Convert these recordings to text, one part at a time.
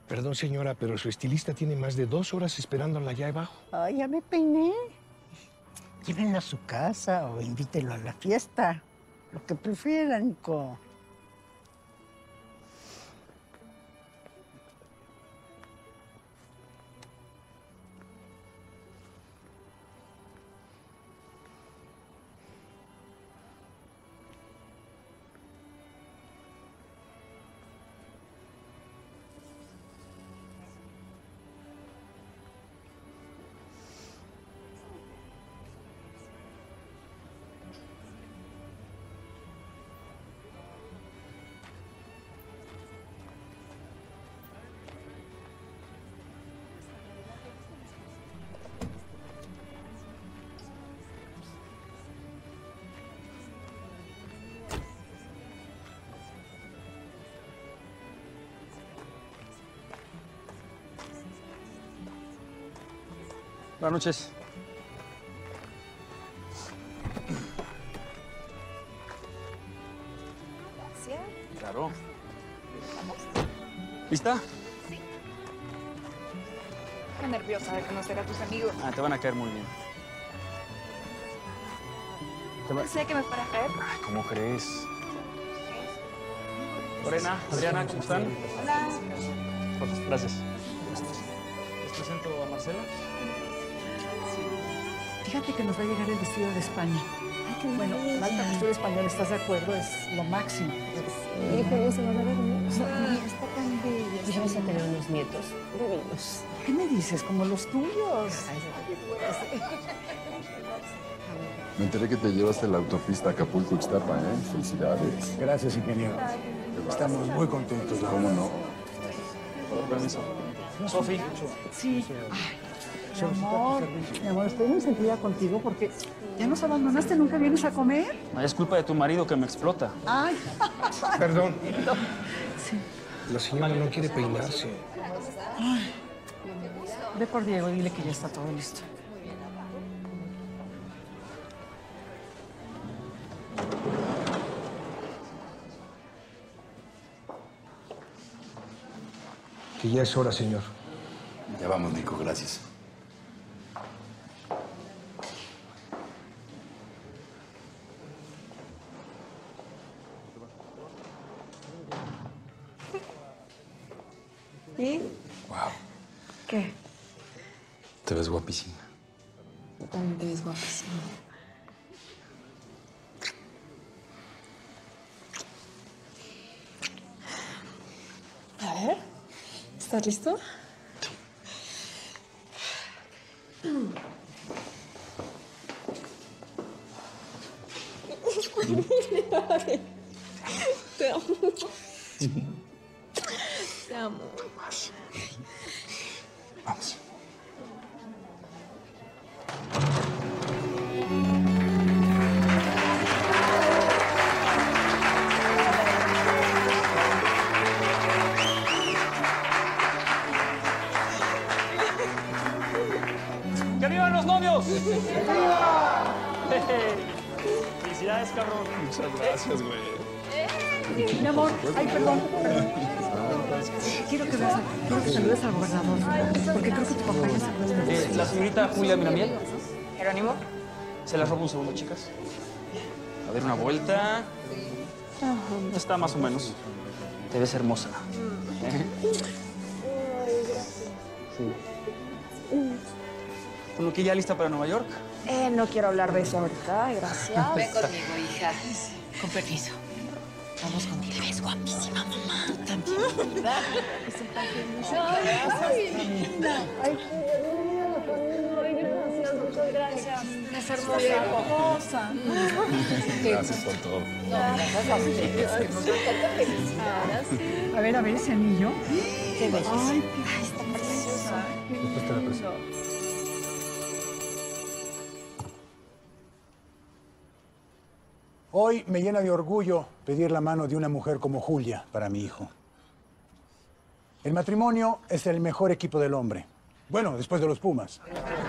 Perdón, señora, pero su estilista tiene más de 2 horas esperándola allá abajo. Ay, ya me peiné. Llévenlo a su casa o invítelo a la fiesta. Lo que prefieran, Nico. Buenas noches. Gracias. Claro. ¿Lista? Sí. Qué nerviosa de conocer a tus amigos. Ah, te van a caer muy bien. Sé que me fuera a caer. Ay, ¿cómo crees? Lorena, Adriana, ¿cómo están? Hola. Gracias. Les presento a Marcela. Fíjate que nos va a llegar el vestido de España. Bueno, la alta costura española, ¿estás de acuerdo? Es lo máximo. Híjole, se va a ver hermosa. Está tan bella. Ya vas a tener unos nietos divinos. ¿Qué me dices? Como los tuyos. Me enteré que te llevaste la autopista Acapulco-Ixtapa, ¿eh? Felicidades. Gracias, ingeniero. Estamos muy contentos. ¿Cómo no? Con permiso. Sofi. Sí. Mi amor, estoy muy sentida contigo porque ya nos abandonaste, nunca vienes a comer. No, es culpa de tu marido que me explota. Ay. Perdón. Sí. La señora no quiere peinarse. Ay. Ve por Diego y dile que ya está todo listo. Que ya es hora, señor. Ya vamos, Nico, gracias. ¿Y? Wow, ¿Qué? te ves guapísima. También te ves guapísimo. A ver, ¿estás listo? Te amo. Te amo. Vamos. ¡Que vivan los novios! ¡Viva! Felicidades, cabrón. Muchas gracias, güey. Mi amor, ay, perdón. Quiero que saludes al gobernador, porque creo que tu papá ya se acuerda. La señorita Julia Miramiel. ¿Jerónimo? Se las robo un segundo, chicas. A ver, una vuelta. Está más o menos. Te ves hermosa. Sí. Bueno, ¿que ya lista para Nueva York? No quiero hablar de eso ahorita, gracias. Ven conmigo, hija. Con permiso. Vamos contigo. Te ves guapísima, mamá. Tú también. Muchas gracias. Es hermosa. Gracias por todo. A ver, ese anillo. Qué belleza. Ay, Está preciosa. Después te la presento. Hoy me llena de orgullo pedir la mano de una mujer como Julia para mi hijo. El matrimonio es el mejor equipo del hombre. Bueno, después de los Pumas.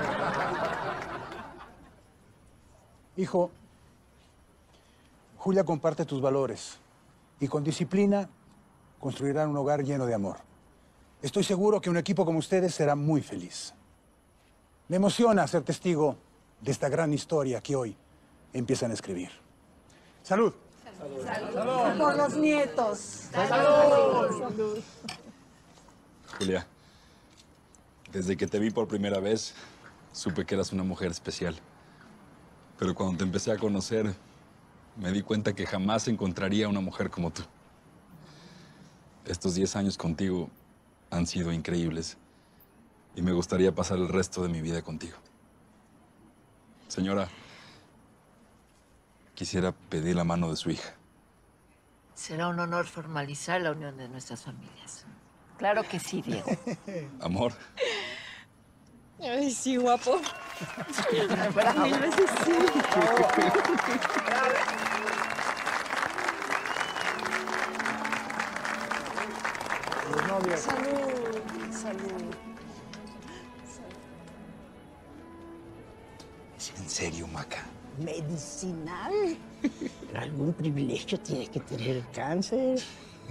Hijo, Julia comparte tus valores y con disciplina construirán un hogar lleno de amor. Estoy seguro que un equipo como ustedes será muy feliz. Me emociona ser testigo de esta gran historia que hoy empiezan a escribir. ¡Salud! Por los nietos. Julia, desde que te vi por primera vez, supe que eras una mujer especial. Pero cuando te empecé a conocer, me di cuenta que jamás encontraría una mujer como tú. Estos 10 años contigo han sido increíbles y me gustaría pasar el resto de mi vida contigo. Señora, quisiera pedir la mano de su hija. Será un honor formalizar la unión de nuestras familias. Claro que sí, Diego. Amor, Ay, sí, guapo. Bravo. Mil veces sí. Salud, salud. ¿es en serio, Maca? Medicinal. Pero algún privilegio tiene que tener el cáncer.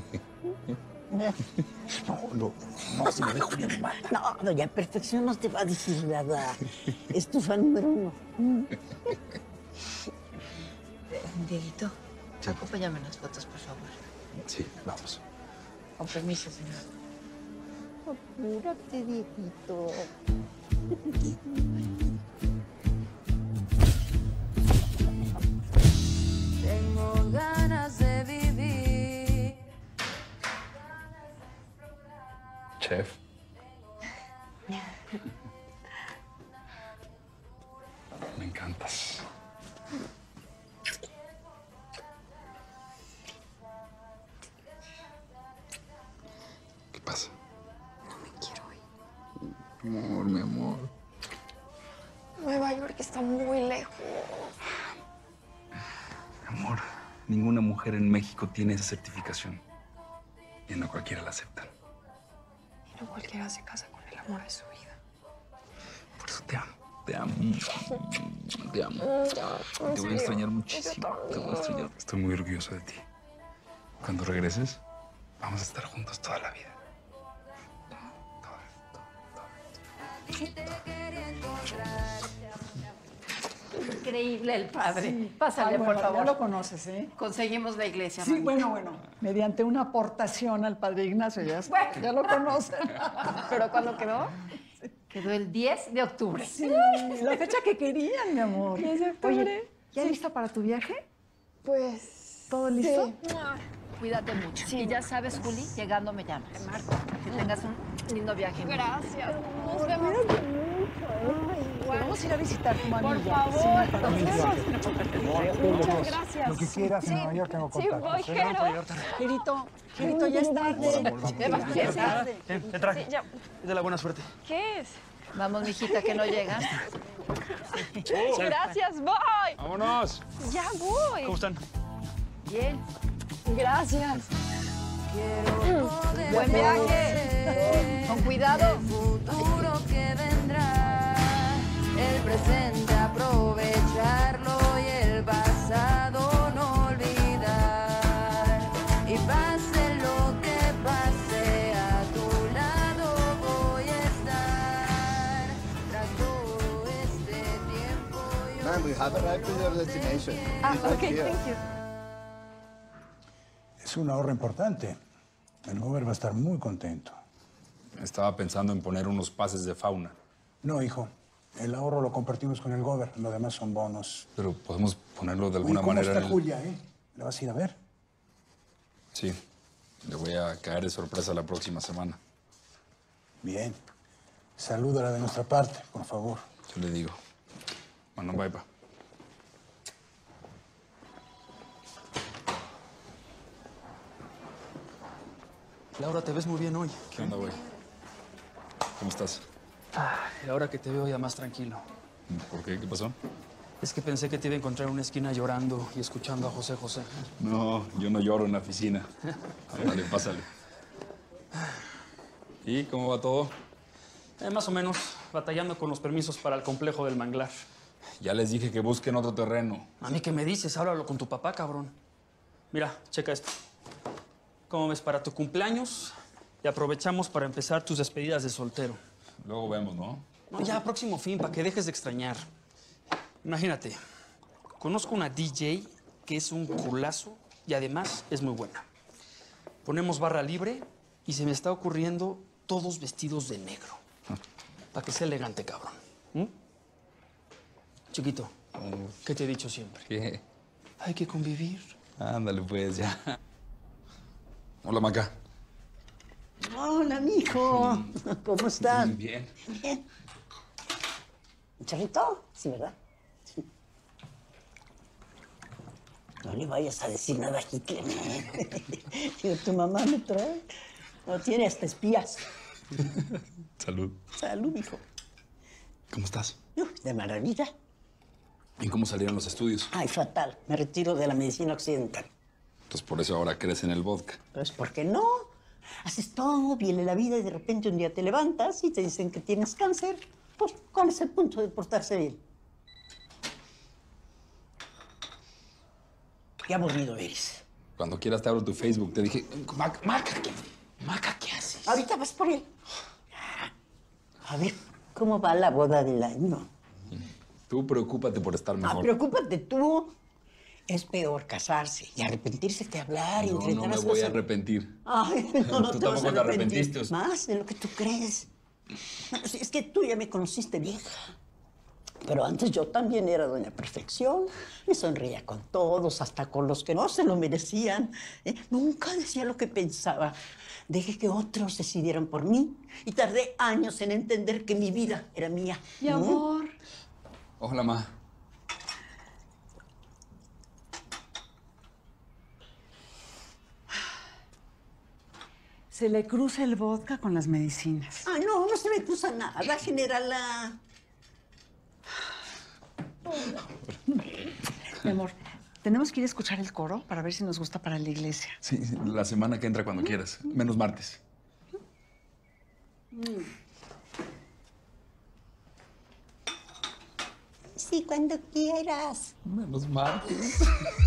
No, si me dejo bien mal. No, doña Perfección no te va a decir nada. Es tu fan número 1. Dieguito, acompáñame en las fotos, por favor. Sí, vamos. Con permiso, señor. Apúrate, Dieguito. Tengo ganas de vivir. Chef. Me encantas. ¿Qué pasa? No me quiero ir. Amor, mi amor. Nueva York está muy lejos. Amor, ninguna mujer en México tiene esa certificación. Y no cualquiera la acepta. Y no cualquiera se casa con el amor de su vida. Por eso te amo. Te amo. Te amo. Te voy a extrañar muchísimo. Te voy a extrañar. Estoy muy orgulloso de ti. Cuando regreses, vamos a estar juntos toda la vida. Increíble el padre. Pásale, por favor. Ya lo conoces, ¿eh? Conseguimos la iglesia, Sí, manita. bueno. Mediante una aportación al padre Ignacio, ya lo conocen. ¿Pero cuándo quedó? Quedó el 10 de octubre. Sí, la fecha que querían, mi amor. 10 de octubre. Oye, ¿ya lista para tu viaje? Pues... ¿Todo listo? Sí. Cuídate mucho. Sí. Y ya sabes, Juli, llegando me llamas. Te marco. Que tengas un lindo viaje. Gracias. Nos vemos. Vamos a ir a visitar tu mami. Por ya. favor. Sí, Nos vemos. Muchas gracias. Lo que quieras, en Nueva York tengo Sí, contactos. voy, Jero. Gerito, ya es tarde. Ya es tarde. Te traje. Sí, ya. Es de la buena suerte. ¿Qué es? Vamos, mijita, que no llega. Gracias, voy. ¡Vámonos! Ya voy. ¿Cómo están? Bien. Gracias. Buen viaje. Con cuidado. Futuro que vendrá. El presente aprovecharlo y el pasado no olvidar. Y pase lo que pase, a tu lado voy a estar. Tras todo este tiempo yo Ma'am, we have arrived at your destination. Okay, thank you. Es un ahorro importante. El Gober va a estar muy contento. Estaba pensando en poner unos pases de fauna. No, hijo. El ahorro lo compartimos con el Gober. Lo demás son bonos. Pero podemos ponerlo de Oye, alguna ¿cómo manera está en el... Julia, ¿La vas a ir a ver? Sí. Le voy a caer de sorpresa la próxima semana. Bien. Salúdala de nuestra parte, por favor. Yo le digo. Bueno, bye, pa. Laura, te ves muy bien hoy. ¿Qué onda, güey? ¿Cómo estás? Y ahora que te veo ya más tranquilo. ¿Por qué? ¿Qué pasó? Es que pensé que te iba a encontrar en una esquina llorando y escuchando a José José. No, yo no lloro en la oficina. Ándale, pásale. ¿Y cómo va todo? Más o menos, batallando con los permisos para el complejo del manglar. Ya les dije que busquen otro terreno. A mí, ¿qué me dices? Háblalo con tu papá, cabrón. Mira, checa esto. ¿Cómo ves? Para tu cumpleaños y aprovechamos para empezar tus despedidas de soltero. Luego vemos, ¿no? No, ya, próximo fin, para que dejes de extrañar. Imagínate, conozco una DJ que es un culazo y además es muy buena. Ponemos barra libre y se me está ocurriendo todos vestidos de negro. Para que sea elegante, cabrón. ¿Mm? Chiquito, ¿qué te he dicho siempre? ¿Qué? Hay que convivir. Ándale, pues, ya. Hola, Maca. Hola, mijo. ¿Cómo estás? Bien. Bien. ¿Un charrito? Sí, ¿verdad? Sí. No le vayas a decir nada a Hitler. Digo, tu mamá me trae. No tiene hasta espías. Salud. Salud, hijo. ¿Cómo estás? De maravilla. ¿Y cómo salieron los estudios? Ay, fatal. Me retiro de la medicina occidental. Entonces, por eso ahora crees en el vodka. Pues, ¿por qué no? Haces todo, viene la vida y de repente un día te levantas y te dicen que tienes cáncer. Pues, ¿cuál es el punto de portarse bien? Qué aburrido eres. Cuando quieras te abro tu Facebook. Te dije, Maca, ¿qué haces? Ahorita vas por él. A ver, ¿cómo va la boda del año? Tú preocúpate por estar mejor. Ah, preocúpate tú. Es peor casarse y arrepentirse que hablar y No, no me voy a arrepentir. Ay, no Tú te vas a tampoco te arrepentir. arrepentiste. Más de lo que tú crees. No, es que tú ya me conociste vieja. Pero antes yo también era doña perfección. Me sonreía con todos, hasta con los que no se lo merecían. Nunca decía lo que pensaba. Dejé que otros decidieran por mí y tardé años en entender que mi vida era mía. Mi amor. Hola, ma. Se le cruza el vodka con las medicinas. Ah, no se me cruza nada, generala. Mi amor, tenemos que ir a escuchar el coro para ver si nos gusta para la iglesia. Sí, la semana que entra cuando quieras. Menos martes. Sí, cuando quieras. Menos martes.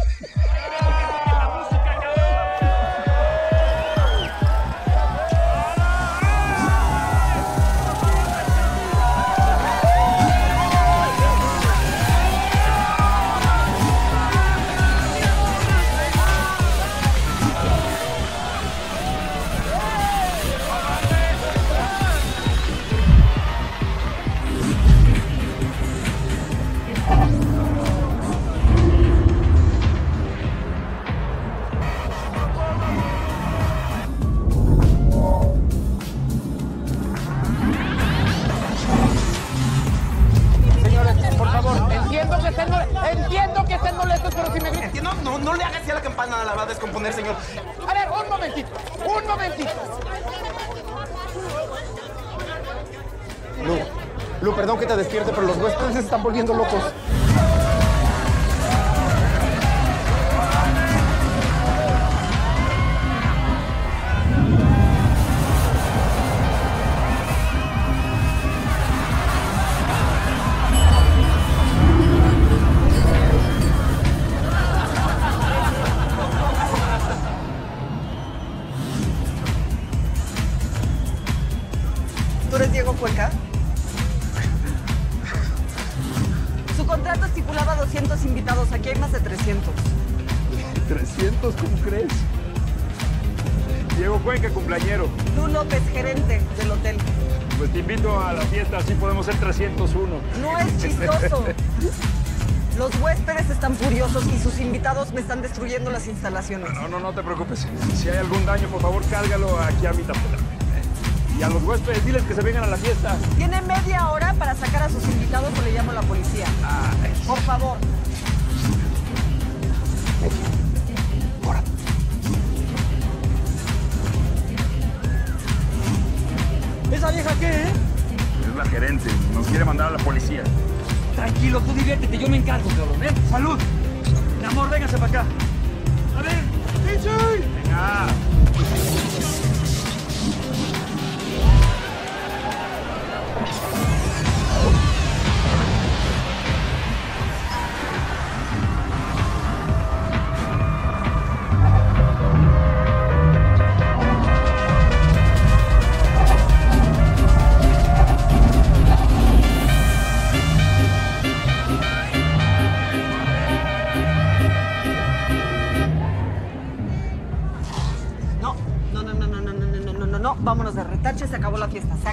Entiendo que estén molestos, pero si me gritan... No le hagas así a la campana, la va a descomponer, señor. A ver, un momentito. Lu, perdón que te despierte, pero los huéspedes se están volviendo locos. ¿Tú eres Diego Cuenca? Su contrato estipulaba 200 invitados. Aquí hay más de 300. ¿300? ¿Cómo crees? Diego Cuenca, cumpleañero. Lu López, gerente del hotel. Pues te invito a la fiesta, así podemos ser 301. No es chistoso. Los huéspedes están furiosos y sus invitados me están destruyendo las instalaciones. No te preocupes. Si hay algún daño, por favor, cárgalo aquí a mi tapeta. Y a los huéspedes, diles que se vengan a la fiesta. Tiene media hora para sacar a sus invitados o le llamo a la policía. Por favor. ¿Esa vieja qué, Es la gerente. Nos quiere mandar a la policía. Tranquilo, tú diviértete, yo me encargo, cabrón, ¿eh? ¡Salud! Mi amor, véngase para acá. A ver, ¡DJ! Venga.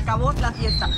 acabó la fiesta.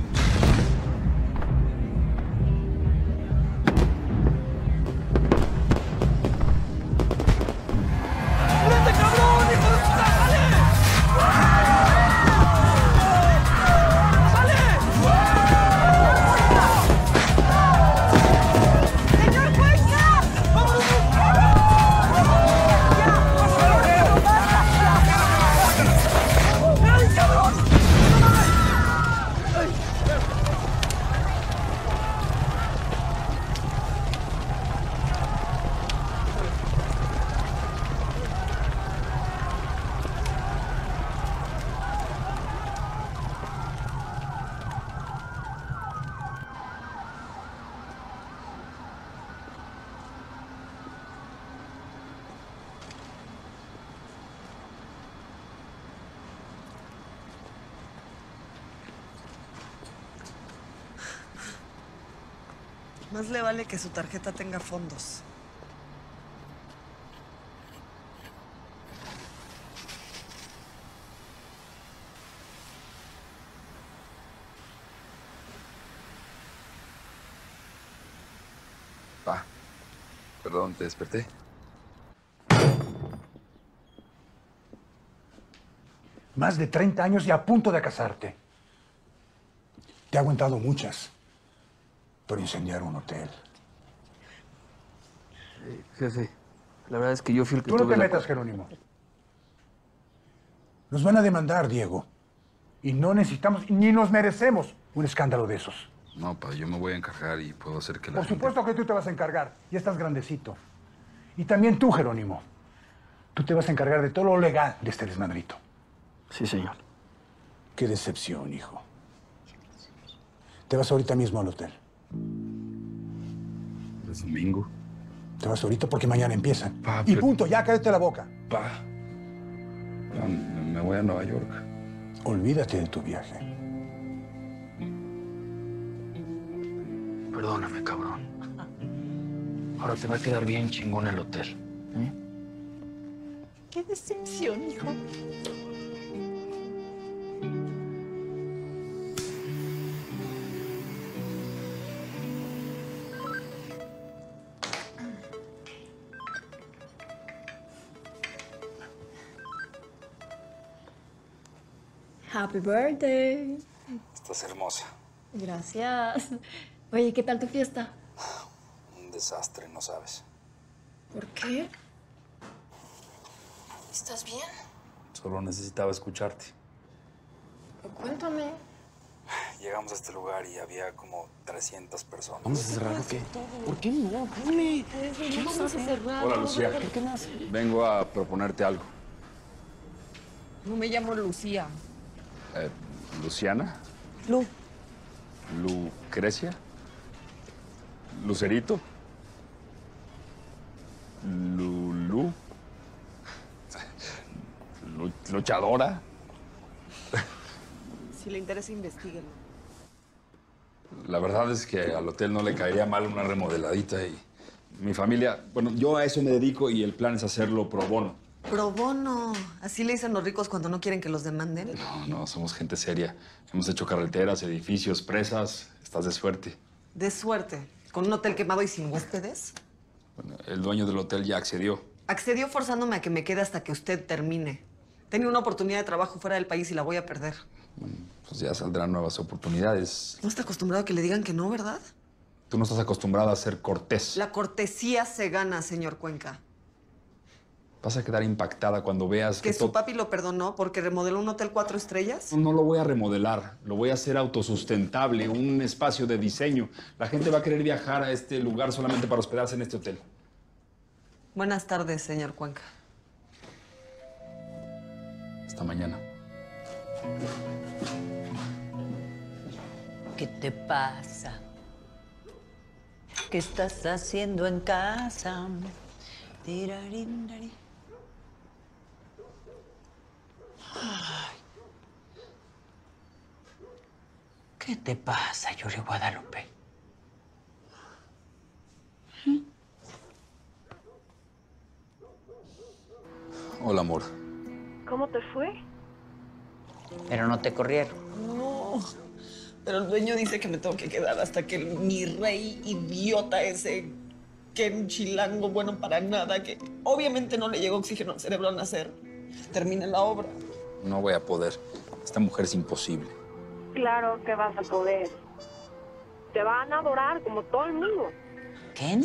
Más le vale que su tarjeta tenga fondos. Pa, perdón, te desperté. Más de 30 años y a punto de casarte. Te ha aguantado muchas por incendiar un hotel. Jefe, la verdad es que yo fui el que Tú no tuve te la metas, Jerónimo. Nos van a demandar, Diego. Y no necesitamos, ni nos merecemos un escándalo de esos. No, pa, yo me voy a encargar y puedo hacer que la Por gente... supuesto que tú te vas a encargar. Ya estás grandecito. Y también tú, Jerónimo. Tú te vas a encargar de todo lo legal de este desmadrito. Sí, señor. Qué decepción, hijo. Te vas ahorita mismo al hotel. ¿Es domingo? Te vas ahorita porque mañana empiezan. Pa, Y punto, ya cállate la boca. Pa, no, me voy a Nueva York. Olvídate de tu viaje. Perdóname, cabrón. Ahora te va a quedar bien chingón el hotel. Qué decepción, hijo. Happy birthday. Estás hermosa. Gracias. Oye, ¿qué tal tu fiesta? Un desastre, no sabes. ¿Por qué? ¿Estás bien? Solo necesitaba escucharte. Cuéntame. Llegamos a este lugar y había como 300 personas. ¿Vamos a cerrar o qué? ¿Por qué no? Dime. ¿Qué vamos a cerrar? Hola, Lucía. ¿Por qué no? Vengo a proponerte algo. No me llamo Lucía. ¿Luciana? Lu. ¿Lucrecia? ¿Lucerito? ¿Lulú? ¿Luchadora? Si le interesa, investíguelo. La verdad es que al hotel no le caería mal una remodeladita y mi familia... Bueno, yo a eso me dedico y el plan es hacerlo pro bono. Pro bono. Así le dicen los ricos cuando no quieren que los demanden. No, somos gente seria. Hemos hecho carreteras, edificios, presas. Estás de suerte. De suerte. Con un hotel quemado y sin huéspedes. Bueno, el dueño del hotel ya accedió. Accedió forzándome a que me quede hasta que usted termine. Tenía una oportunidad de trabajo fuera del país y la voy a perder. Pues ya saldrán nuevas oportunidades. No está acostumbrado a que le digan que no, ¿verdad? Tú no estás acostumbrada a ser cortés. La cortesía se gana, señor Cuenca. Vas a quedar impactada cuando veas ¿Que su papi lo perdonó porque remodeló un hotel 4 estrellas? No lo voy a remodelar, lo voy a hacer autosustentable, un espacio de diseño. La gente va a querer viajar a este lugar solamente para hospedarse en este hotel. Buenas tardes, señor Cuenca. Hasta mañana. ¿Qué te pasa? ¿Qué estás haciendo en casa? Tiraríndari. Ay. ¿Qué te pasa, Yuri Guadalupe? Hola, amor. ¿Cómo te fue? Pero no te corrieron. No, no. Pero el dueño dice que me tengo que quedar hasta que mi rey idiota ese Ken Chilango bueno para nada, que obviamente no le llegó oxígeno al cerebro al nacer, termine la obra. No voy a poder. Esta mujer es imposible. Claro que vas a poder. Te van a adorar como todo el mundo. ¿Ken?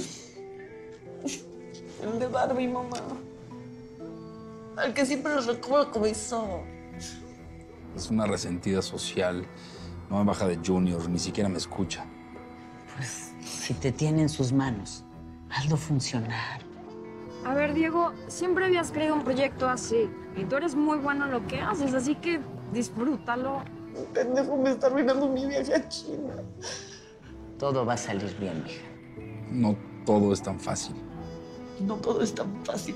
El de Barbie, mamá. Al que siempre los recuerdo como hizo. Es una resentida social. No me baja de Junior, ni siquiera me escucha. Pues, si te tiene en sus manos, hazlo funcionar. A ver, Diego, siempre habías creído un proyecto así. Y tú eres muy bueno en lo que haces, así que disfrútalo. Pendejo, me está arruinando mi viaje a China. Todo va a salir bien, mija. No todo es tan fácil. No todo es tan fácil.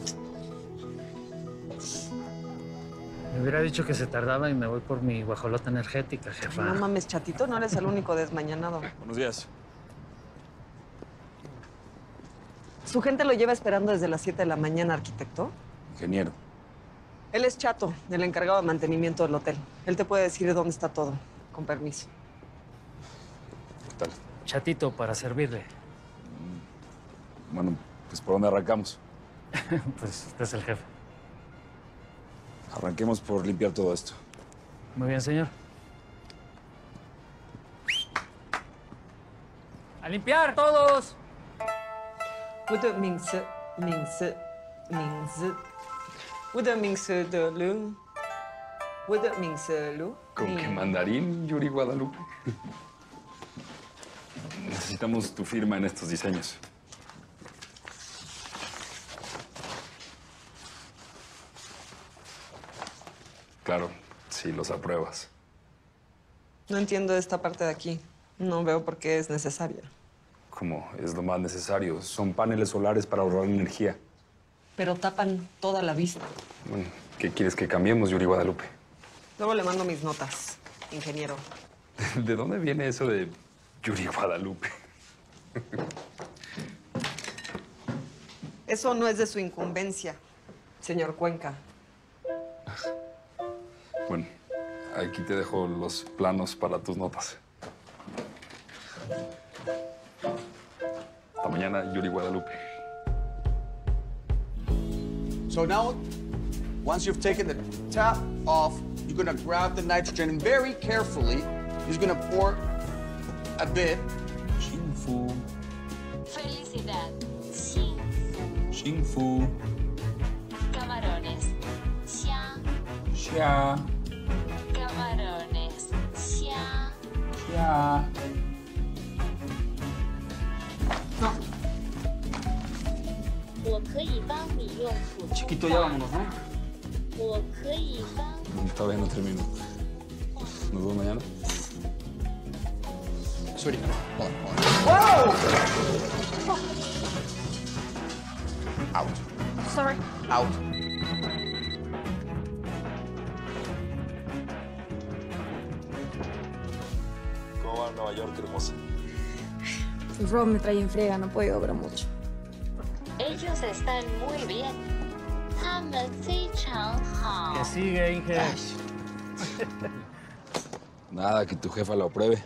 Me hubiera dicho que se tardaba y me voy por mi guajolota energética, jefa. No mames, chatito, no eres el único desmañanado. Buenos días. Su gente lo lleva esperando desde las 7 de la mañana, arquitecto. Ingeniero. Él es Chato, el encargado de mantenimiento del hotel. Él te puede decir dónde está todo, con permiso. ¿Qué tal? Chatito, para servirle. Bueno, pues ¿por dónde arrancamos? Pues usted es el jefe. Arranquemos por limpiar todo esto. Muy bien, señor. ¡A limpiar todos! ¿Con qué mandarín, Yuri Guadalupe? Necesitamos tu firma en estos diseños. Claro, si los apruebas. No entiendo esta parte de aquí. No veo por qué es necesaria. ¿Cómo? Es lo más necesario. Son paneles solares para ahorrar energía. Pero tapan toda la vista. Bueno, ¿qué quieres que cambiemos, Yuri Guadalupe? Luego le mando mis notas, ingeniero. ¿De dónde viene eso de Yuri Guadalupe? Eso no es de su incumbencia, señor Cuenca. Bueno, aquí te dejo los planos para tus notas. Hasta mañana, Yuri Guadalupe. So now, once you've taken the top off, you're gonna grab the nitrogen and very carefully, you're gonna pour a bit. Xingfu. Felicidad. Xingfu. Camarones. Xia. Xia. Camarones. Xia. Xia. Chiquito, ya vámonos, ¿no? Todavía no termino. ¿Nos vemos mañana? Sweetie, hold on. ¡Wow! Out. Sorry. Out. ¿Cómo va Nueva York, hermosa? Rob me trae en friega, no puedo obrar mucho. Ellos están muy bien. 他们非常好. Que sigue, Inge. Nada, que tu jefa lo apruebe.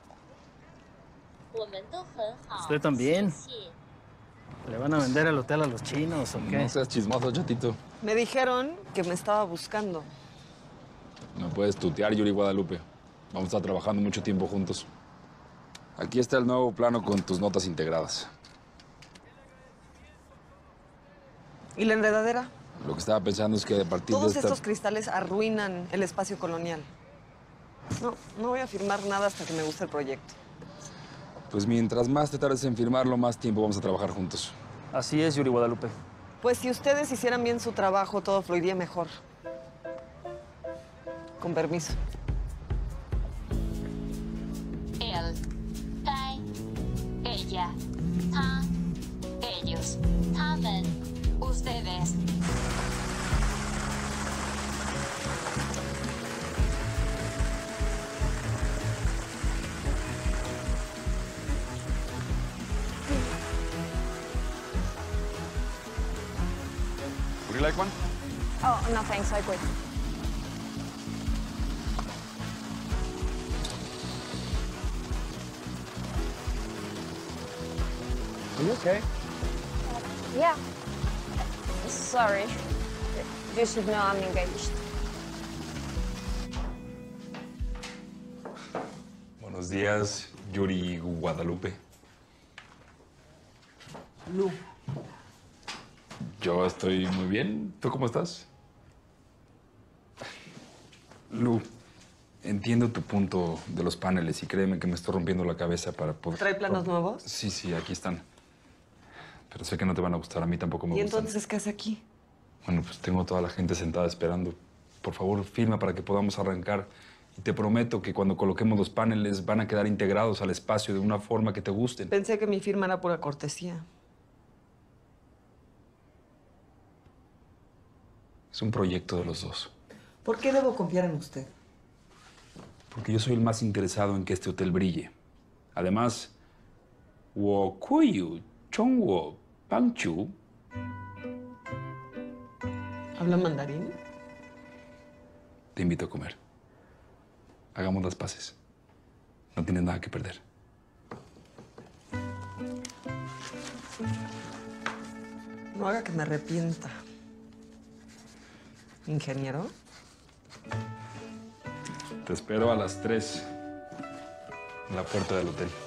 我们都很好. ¿Usted también? ¿Le van a vender el hotel a los chinos o qué? No seas chismoso, chatito. Me dijeron que me estaba buscando. No puedes tutear, Yuri Guadalupe. Vamos a estar trabajando mucho tiempo juntos. Aquí está el nuevo plano con tus notas integradas. ¿Y la enredadera? Lo que estaba pensando es que a partir Todos de esta... estos cristales arruinan el espacio colonial. No voy a firmar nada hasta que me guste el proyecto. Pues mientras más te tardes en firmarlo, más tiempo vamos a trabajar juntos. Así es, Yuri Guadalupe. Pues si ustedes hicieran bien su trabajo, todo fluiría mejor. Con permiso. Él, Tai, ella, ta, ellos, tamen, ustedes. Would you like one? Oh, no thanks, I quit. You okay? Yeah. Sorry. You should know I'm engaged. Buenos días, Yuri Guadalupe. Lu. Yo estoy muy bien. ¿Tú cómo estás? Lu, entiendo tu punto de los paneles y créeme que me estoy rompiendo la cabeza para poder... ¿Trae planos nuevos? Sí, aquí están. Pero sé que no te van a gustar, a mí tampoco me ¿Y gustan. entonces qué hace aquí? Bueno, pues tengo toda la gente sentada esperando. Por favor, firma para que podamos arrancar. Y te prometo que cuando coloquemos los paneles van a quedar integrados al espacio de una forma que te gusten. Pensé que mi firma era pura cortesía. Es un proyecto de los dos. ¿Por qué debo confiar en usted? Porque yo soy el más interesado en que este hotel brille. Además, wo kuyu chongwo pangchu. ¿Habla mandarín? Te invito a comer. Hagamos las paces. No tienes nada que perder. No haga que me arrepienta. ¿Ingeniero? Te espero a las 3 en la puerta del hotel.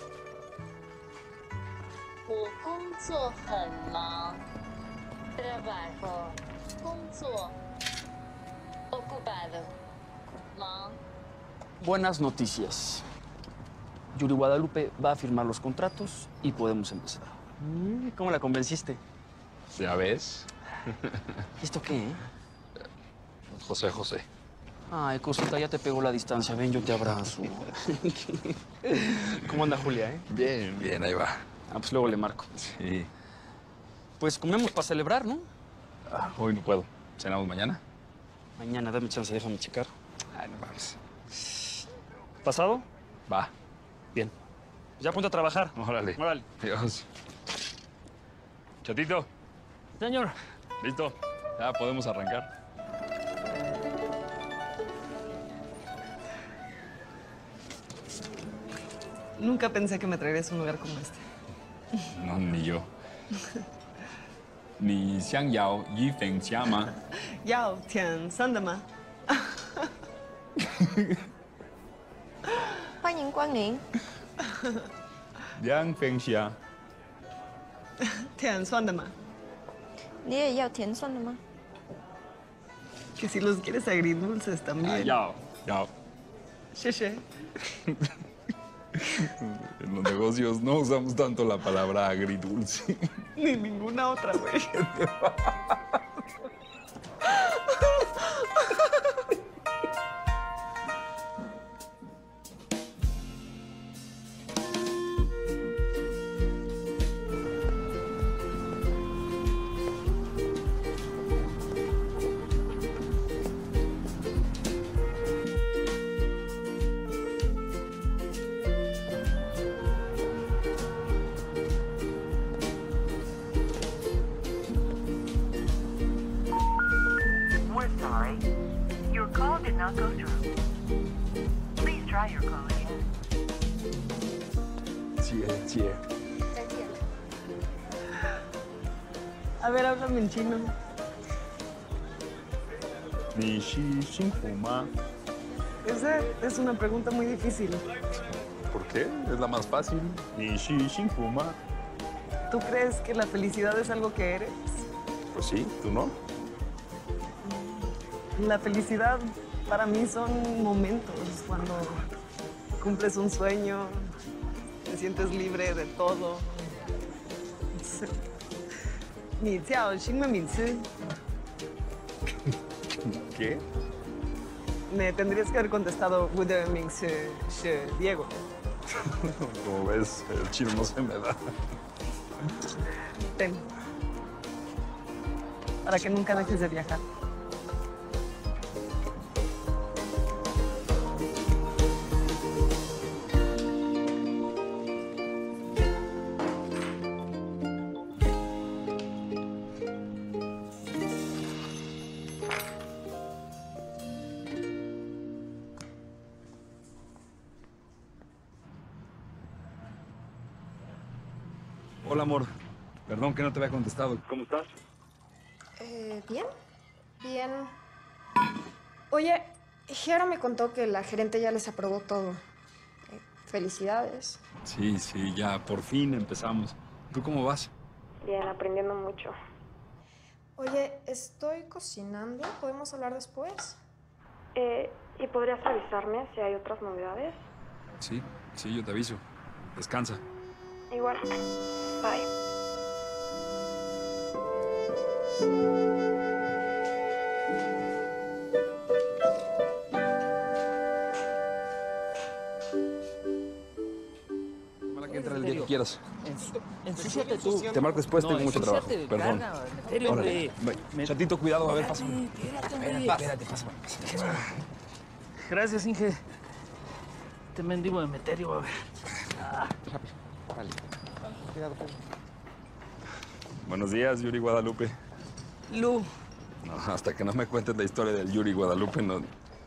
我工作很忙，trabajo，工作，ocupado，忙。 Buenas noticias. Yuri Guadalupe va a firmar los contratos y podemos empezar. ¿Cómo la convenciste? ¿Ya ves? ¿Y esto qué, eh? José. Ay, cosita, ya te pegó la distancia. Ven, yo te abrazo. ¿Cómo anda Julia, eh? Bien, ahí va. Ah, pues luego le marco. Sí. Pues comemos para celebrar, ¿no? Hoy no puedo. ¿Cenamos mañana? Mañana, dame chance, déjame checar. Ay, no mames. ¿Pasado? Va. Bien. Pues ya ponte a trabajar. Órale. Adiós. Chatito. Señor. Listo. Ya podemos arrancar. Nunca pensé que me traerías a un lugar como este. No, ni yo. Ni Xiang Yao, Yi Feng Xiama. Yao Tian San的吗？ 欢迎光临。 Yang Feng Xia. 甜蒜的吗？ 你也要甜蒜的吗？ Que si los quieres agridulces también. Yao. She. En los negocios no usamos tanto la palabra agridulce. Ni ninguna otra, güey. We're sorry. Your call did not go through. Please try your call again. 姐。 A ver, háblame en chino. 你是辛苦吗？ Esa es una pregunta muy difícil. ¿Por qué? Es la más fácil. 你是辛苦吗？ ¿Tú crees que la felicidad es algo que eres? Pues sí, ¿tú no? La felicidad para mí son momentos cuando cumples un sueño, te sientes libre de todo. Ni ciao, xin me minzi. ¿Qué? Me tendrías que haber contestado with the minzi Diego. Como ves, el chino no se me da. Ten. Para que nunca dejes de viajar. Hola, amor. Perdón que no te había contestado. ¿Cómo estás? Bien, bien. Oye, Jero me contó que la gerente ya les aprobó todo. Felicidades. Sí, sí, ya por fin empezamos. ¿Tú cómo vas? Bien, aprendiendo mucho. Oye, estoy cocinando. ¿Podemos hablar después? ¿Y podrías avisarme si hay otras novedades? Sí, sí, yo te aviso. Descansa. Igual. Bye. Ojalá que entre el día que quieras. Ensúciate tú. Te marco después, tengo mucho trabajo. ensúciate, Perdón. carga, en serio, Órale. hombre. Chatito, cuidado, a ver, pásame. Espérate, hombre. Espérate, pásame. Gracias, Inge. Te mendigo de Meterio, a ver. Vale. Cuidado, Buenos días, Yuri Guadalupe. Lu. No, hasta que no me cuentes la historia del Yuri Guadalupe, no... ¿Es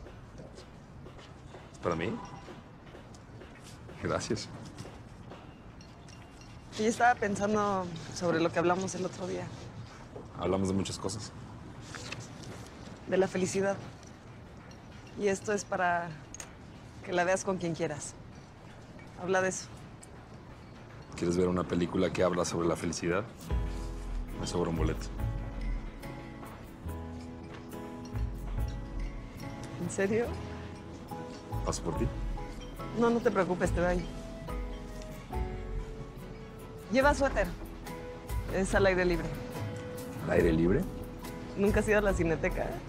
para mí? Gracias. Yo estaba pensando sobre lo que hablamos el otro día, Hablamos de muchas cosas. de la felicidad. Y esto es para que la veas con quien quieras. Habla de eso. ¿Quieres ver una película que habla sobre la felicidad? Me sobra un boleto. ¿En serio? ¿Paso por ti? No, no te preocupes, te doy. Lleva suéter. Es al aire libre. ¿Al aire libre? Nunca has ido a la Cineteca, ¿eh?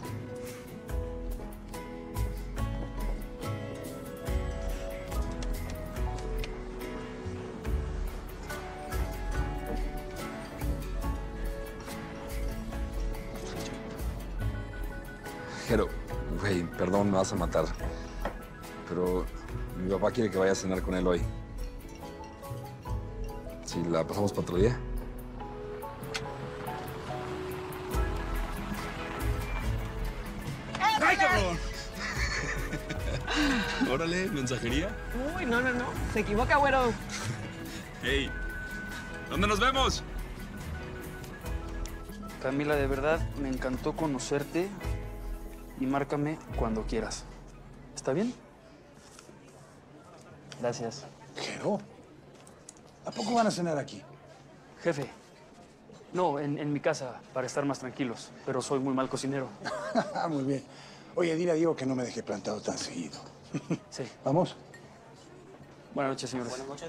Jero, güey, perdón, me vas a matar. Pero mi papá quiere que vaya a cenar con él hoy. Si la pasamos para otro día. ¡Ay, cabrón! Órale, mensajería. Uy, no, no, no. Se equivoca, güero. Hey, ¿dónde nos vemos? Camila, de verdad, me encantó conocerte y márcame cuando quieras. ¿Está bien? Gracias. Jero, ¿a poco van a cenar aquí? Jefe, no, en mi casa, para estar más tranquilos, pero soy muy mal cocinero. Muy bien. Oye, dile a Diego que no me deje plantado tan seguido. Sí. ¿Vamos? Buenas noches, señores. Buenas noches.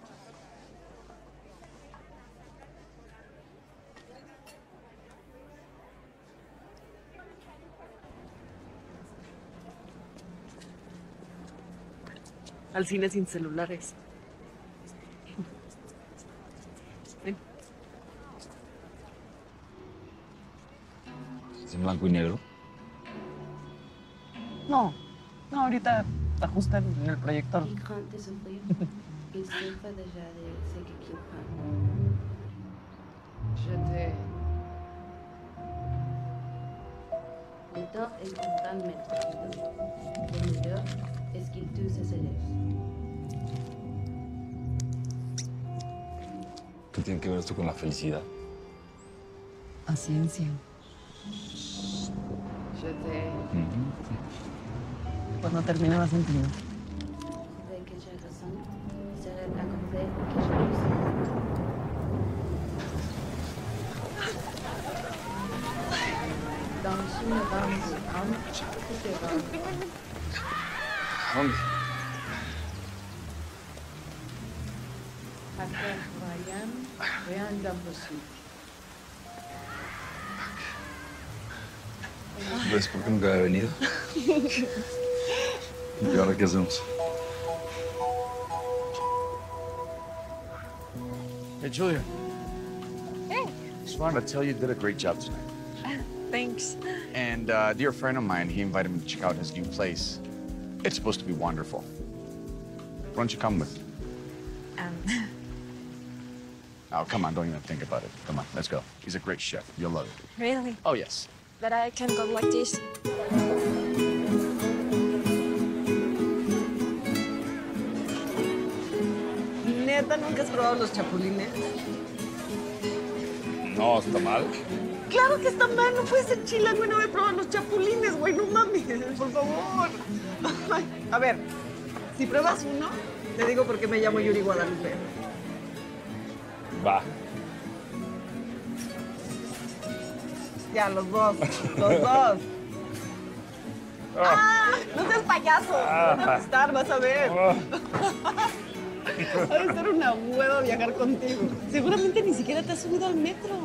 Al cine sin celulares. Ven. ¿Es en blanco y negro? No, no, ahorita ajustan en el proyector. Le temps est un grand maître. Le meilleur est qu'il tue ses élèves. ¿Qué tiene que ver esto con la felicidad? Paciencia. Cuando termine vas a entender. Dès que j'ai raison, serait accordé que j'ai raison. Dans une danse âme, tout est rare. ¿Dónde? Après Ryan, rien d'impossible. ¿Ves por qué nunca había venido? ¿Y ahora qué hacemos? Hey, Julia. Hey. Just wanted to tell you did a great job tonight. Thanks. And a dear friend of mine, he invited me to check out his new place. It's supposed to be wonderful. Why don't you come with? Oh, come on, don't even think about it. Come on, let's go. He's a great chef. You'll love it. Really? Oh, yes. That I can go like this? ¿Neta nunca has probado los chapulines? No, está mal. Claro que está mal, no puedes ser chilango y no haber probado los chapulines, güey, no mames, por favor. Ay, a ver, si pruebas uno, te digo por qué me llamo Yuri Guadalupe. Va. Ya, los dos, los dos. ¡Ah! ¡No seas payaso! Van a gustar, vas a ver. Va a ser una hueva viajar contigo. Seguramente ni siquiera te has subido al metro.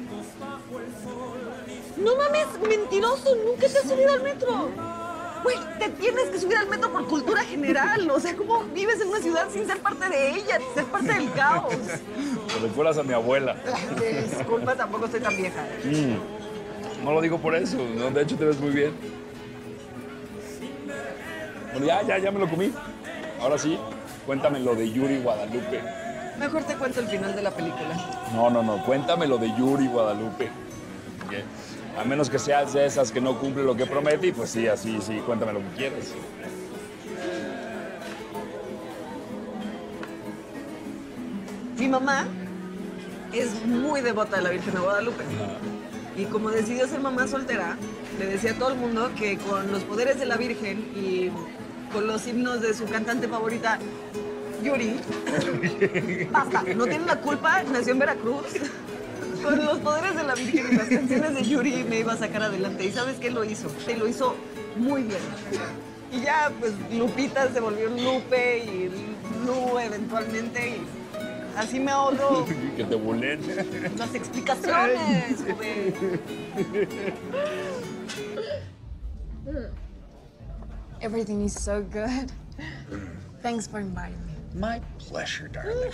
No mames, mentiroso, nunca te has subido al metro. Güey, te tienes que subir al metro por cultura general. O sea, ¿cómo vives en una ciudad sin ser parte de ella, ser parte del caos? Te recuerdas a mi abuela. Disculpa, tampoco estoy tan vieja. No lo digo por eso, no, de hecho te ves muy bien. Bueno, ya me lo comí. Ahora sí, cuéntame lo de Yuri Guadalupe. Mejor te cuento el final de la película. No, cuéntame lo de Yuri Guadalupe. Que, a menos que seas de esas que no cumple lo que promete, pues sí, así, sí, cuéntame lo que quieras. Mi mamá es muy devota de la Virgen de Guadalupe. Y como decidió ser mamá soltera, le decía a todo el mundo que con los poderes de la Virgen y con los himnos de su cantante favorita, Yuri, basta, no tiene la culpa, nació en Veracruz. Con los poderes de la Virgen y las canciones de Yuri me iba a sacar adelante. ¿Y sabes qué lo hizo? Y lo hizo muy bien. Y ya, pues, Lupita se volvió Lupe y Lu eventualmente y así me ahorro Que te bulen. las explicaciones, güey. Everything is so good. Thanks for inviting me. My pleasure, darling.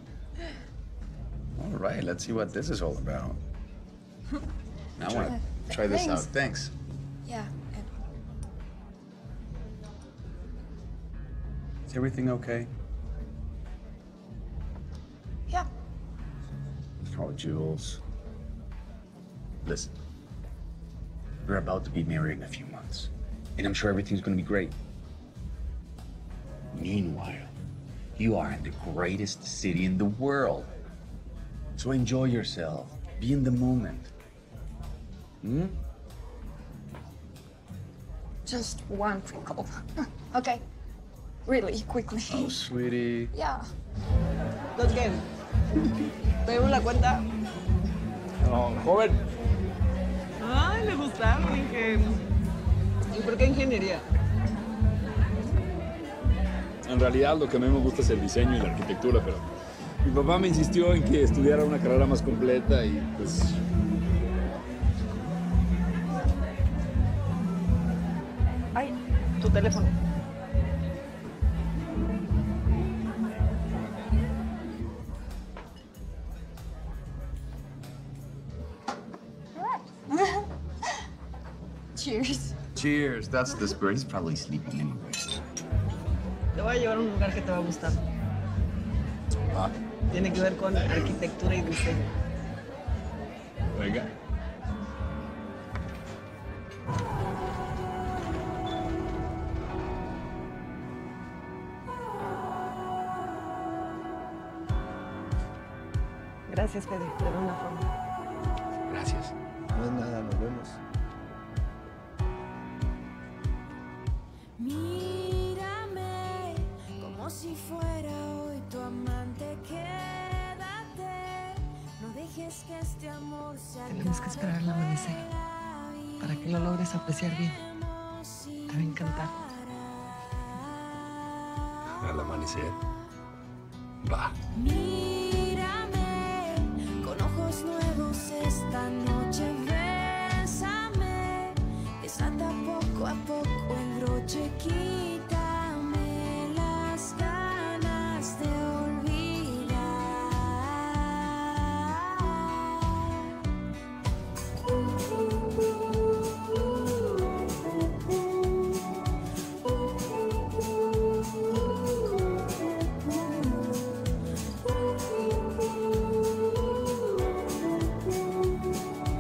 All right, let's see what this is all about. I want to try this out. Thanks. Yeah. Is everything okay? Yeah. Oh, Jules. Listen. We're about to be married in a few months. And I'm sure everything's going to be great. Meanwhile, you are in the greatest city in the world. So enjoy yourself. Be in the moment. Hmm? Just one crinkle. Okay. Really, quickly. Oh, sweetie. Yeah. ¿Los qué? ¿Pedimos la cuenta? No, joven. Ay, le gustaron, dije. ¿Y por qué ingeniería? En realidad lo que a mí me gusta es el diseño y la arquitectura, pero mi papá me insistió en que estudiara una carrera más completa y pues... Ay, tu teléfono. Cheers. Cheers. That's the spirit. He's probably sleeping anyway. Te voy a llevar a un lugar que te va a gustar. Ah, Tiene que ver con arquitectura y diseño. venga. Gracias, Pedro. Te doy una forma. Gracias. No es nada, nos vemos. Mírame como si fuera hoy tu amante, quédate. No dejes que este amor se acabe. Tenemos que esperar al amanecer para que lo logres apreciar bien. Te va a encantar. Al amanecer. Va. Mírame con ojos nuevos esta noche, bésame, desata poco a poco el broche, quítame las ganas de olvidar.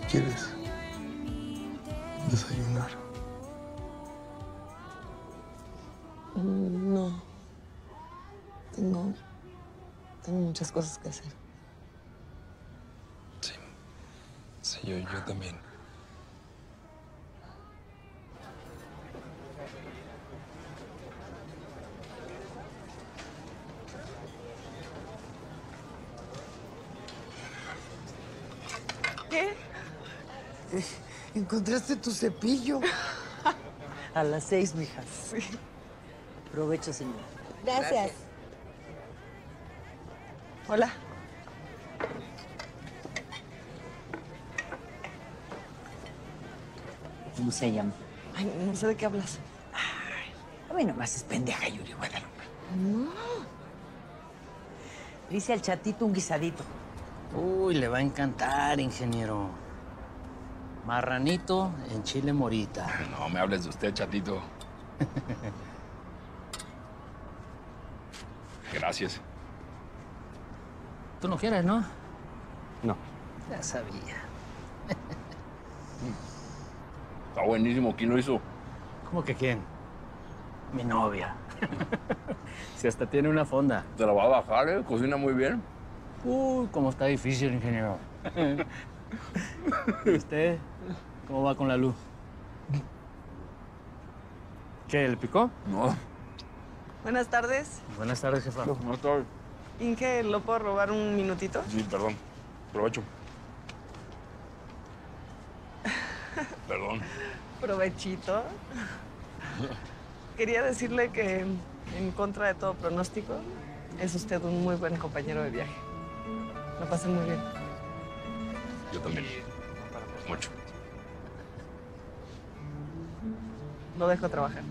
quieres desayunar? No. Tengo muchas cosas que hacer. Sí, yo también. ¿Qué? ¿Encontraste tu cepillo? A las 6, mija. Sí. Provecho, señora. Gracias. Hola. ¿Cómo se llama? Ay, no sé de qué hablas. A mí nomás es pendeja Yuri Guadalupe. No. Dice al chatito un guisadito. Uy, le va a encantar, ingeniero. Marranito en chile morita. No me hables de usted, chatito. Gracias. Tú no quieres, ¿no? No. Ya sabía. Está buenísimo. ¿Quién lo hizo? ¿Cómo que quién? Mi novia. Si hasta tiene una fonda. Te la va a bajar, ¿eh? Cocina muy bien. Uy, cómo está difícil, ingeniero. ¿Y usted? ¿Cómo va con la luz? ¿Qué, le picó? No. Buenas tardes. Buenas tardes, jefa. Buenas tardes. Inge, ¿lo puedo robar un minutito? Sí, perdón. Provecho. Perdón. Provechito. Quería decirle que, en contra de todo pronóstico, es usted un muy buen compañero de viaje. Lo pasé muy bien. Yo también. Mucho. Lo dejo trabajar.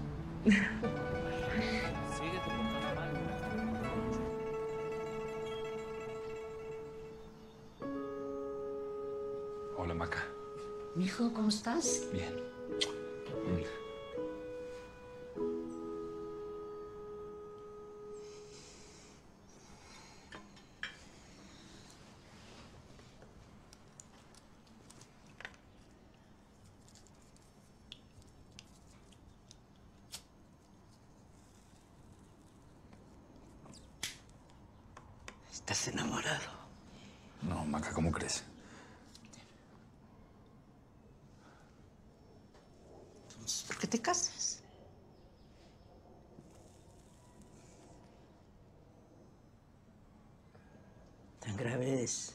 Hola, Maca. Mijo, ¿cómo estás? Bien. ¿Estás enamorado? No, Maca, ¿cómo crees? ¿Por qué te casas? ¿Tan grave es?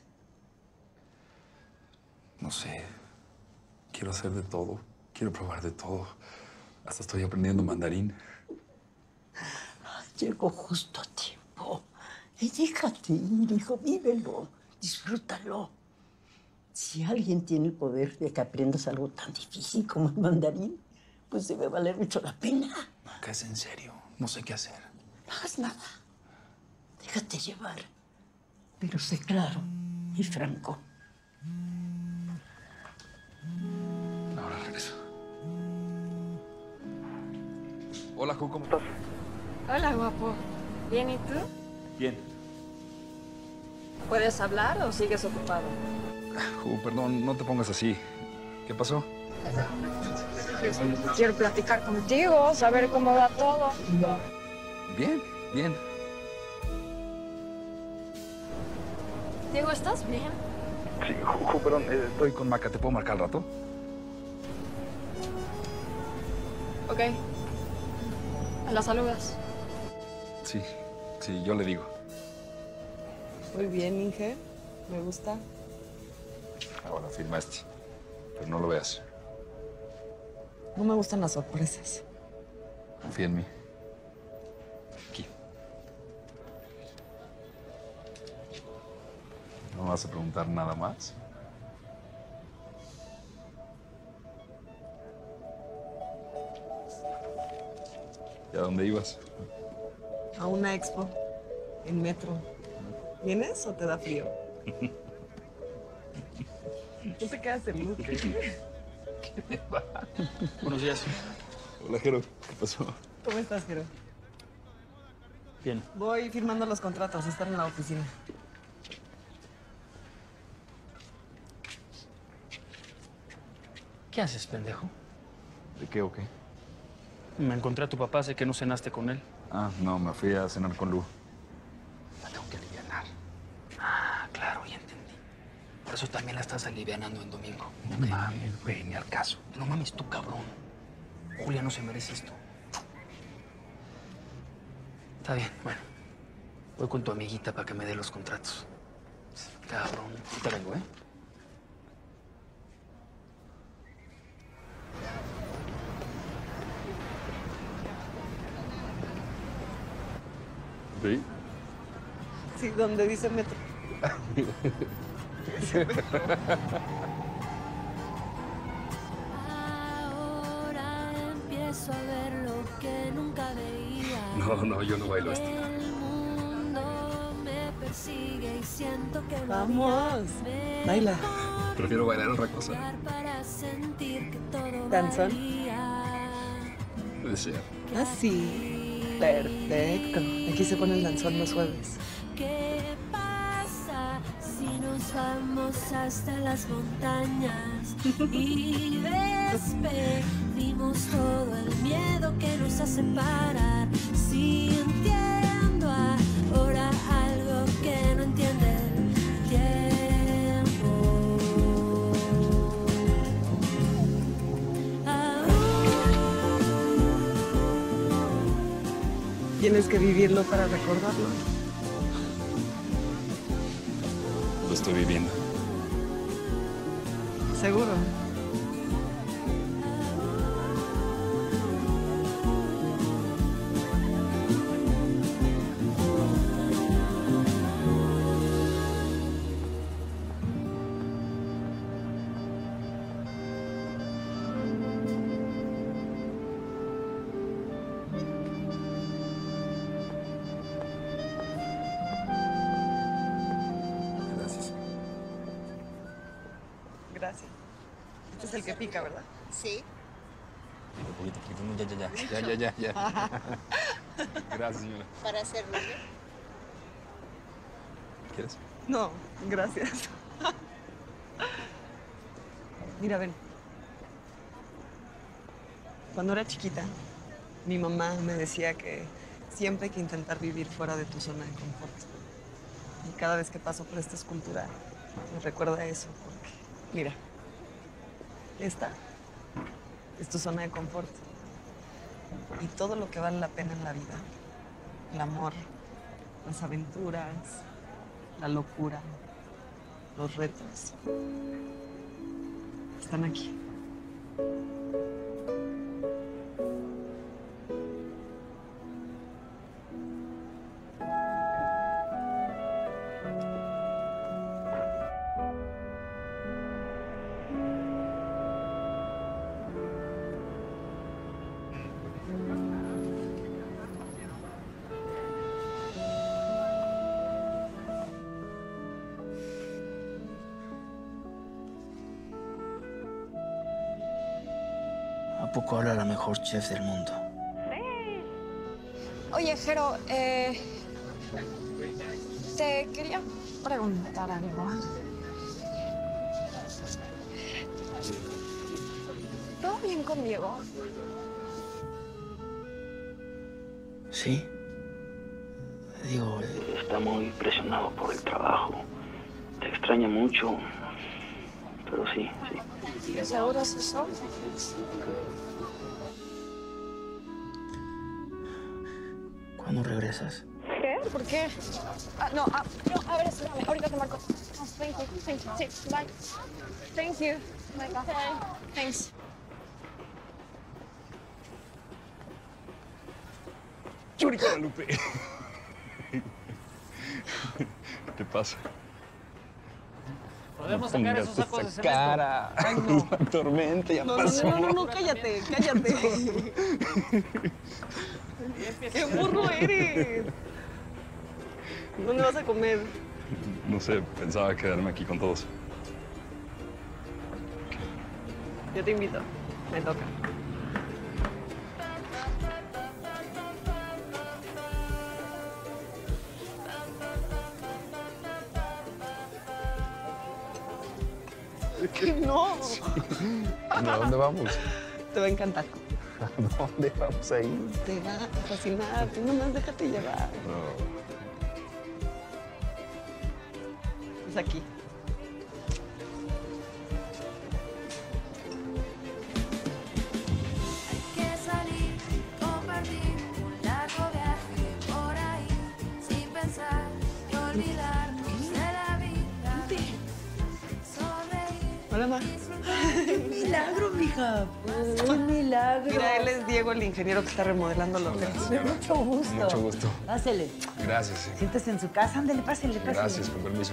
No sé. Quiero hacer de todo. Quiero probar de todo. Hasta estoy aprendiendo mandarín. Llegó justo a tiempo. Y déjate ir, hijo, vívelo, disfrútalo. Si alguien tiene el poder de que aprendas algo tan difícil como el mandarín, pues debe valer mucho la pena. Maca, es en serio. No sé qué hacer. No hagas nada. Déjate llevar. Pero sé claro y franco. Ahora regreso. Hola, Ju, ¿cómo estás? Hola, guapo. ¿Bien y tú? Bien. ¿Puedes hablar o sigues ocupado? Ju, perdón, no te pongas así. ¿Qué pasó? Quiero platicar contigo, saber cómo va todo. Bien, bien. Diego, ¿estás bien? Sí, Ju, perdón, estoy con Maca. ¿Te puedo marcar al rato? Ok. ¿Me la saludas? Sí, yo le digo. Muy bien, Inge. Me gusta. Ahora firma este. Pero no lo veas. No me gustan las sorpresas. Confía en mí. Aquí. ¿No vas a preguntar nada más? ¿Y a dónde ibas? A una expo. En metro. ¿Vienes o te da frío? ¿No te quedas en look? Buenos días. Hola, Jero. ¿Qué pasó? ¿Cómo estás, Jero? Bien. Voy firmando los contratos. Están en la oficina. ¿Qué haces, pendejo? ¿De qué o qué? Me encontré a tu papá, sé que no cenaste con él. Ah, no, me fui a cenar con Lu. La tengo que alivianar. Ah, claro, ya entendí. Por eso también la estás alivianando en domingo. No mames, güey, ni al caso. No mames tú, cabrón. Julia no se merece esto. Está bien, bueno. Voy con tu amiguita para que me dé los contratos. Cabrón. Ahorita vengo, ¿eh? ¿Sí? Sí, donde dice metro. Ahora empiezo a ver lo que nunca veía. No, yo no bailo esto. El mundo me persigue y siento que lo Vamos, baila. Prefiero bailar otra cosa. para sentir que todo ¿Danzón? Desea. Ah, sí. Perfecto. Aquí se pone el danzón los jueves. ¿Qué pasa si nos vamos hasta las montañas y despedimos todo el miedo que nos hace parar? Sintiendo ahora algo que no entiende el tiempo. Tienes que vivirlo para recordarlo. Lo estoy viviendo. Seguro. Gracias. Gracias. Este es el que pica, ¿verdad? Sí. Poquito, ya. Gracias, señora. Para servirle. ¿Quieres? No, gracias. Mira, ven. Cuando era chiquita, mi mamá me decía que siempre hay que intentar vivir fuera de tu zona de confort. Y cada vez que paso por esta escultura, me recuerda eso, porque, mira, esta es tu zona de confort. Y todo lo que vale la pena en la vida, el amor, las aventuras, la locura, los retos, están aquí. ¿A poco habla la mejor chef del mundo? Oye, Jero, te quería preguntar algo. ¿Todo bien con Diego? Sí. Digo, está muy presionado por el trabajo. Te extraña mucho. Pero sí. ¿Seguro es eso? ¿Cuándo regresas? ¿Qué? ¿Por qué? No, a ver, espérame, ahorita te marco. Oh, thank you, sí, bye. Thank you. Bye, thanks. Churi Guadalupe. ¿Qué pasa? Podemos sacar esos sacos de cemento. Cara. Ay, no. La tormenta ya pasó. No, cállate. ¡Qué burro eres! ¿Dónde vas a comer? No sé, pensaba quedarme aquí con todos. Yo te invito. Me toca. que no? ¿A dónde vamos? Te va a encantar. ¿A dónde vamos a ir? Te va a fascinar. Tú nomás déjate llevar. No. Es aquí. Que salir, compartir un largo viaje por ahí, sin pensar y olvidarnos de la vida. Sonreír. Hola, ma. ¡Qué milagro, mija! ¡Qué milagro! Mira, él es Diego, el ingeniero que está remodelando el hotel. Mucho gusto. Mucho gusto. Pásele. Gracias, sí. Siéntese en su casa. Ándale, pásele, pásele. Gracias, con permiso.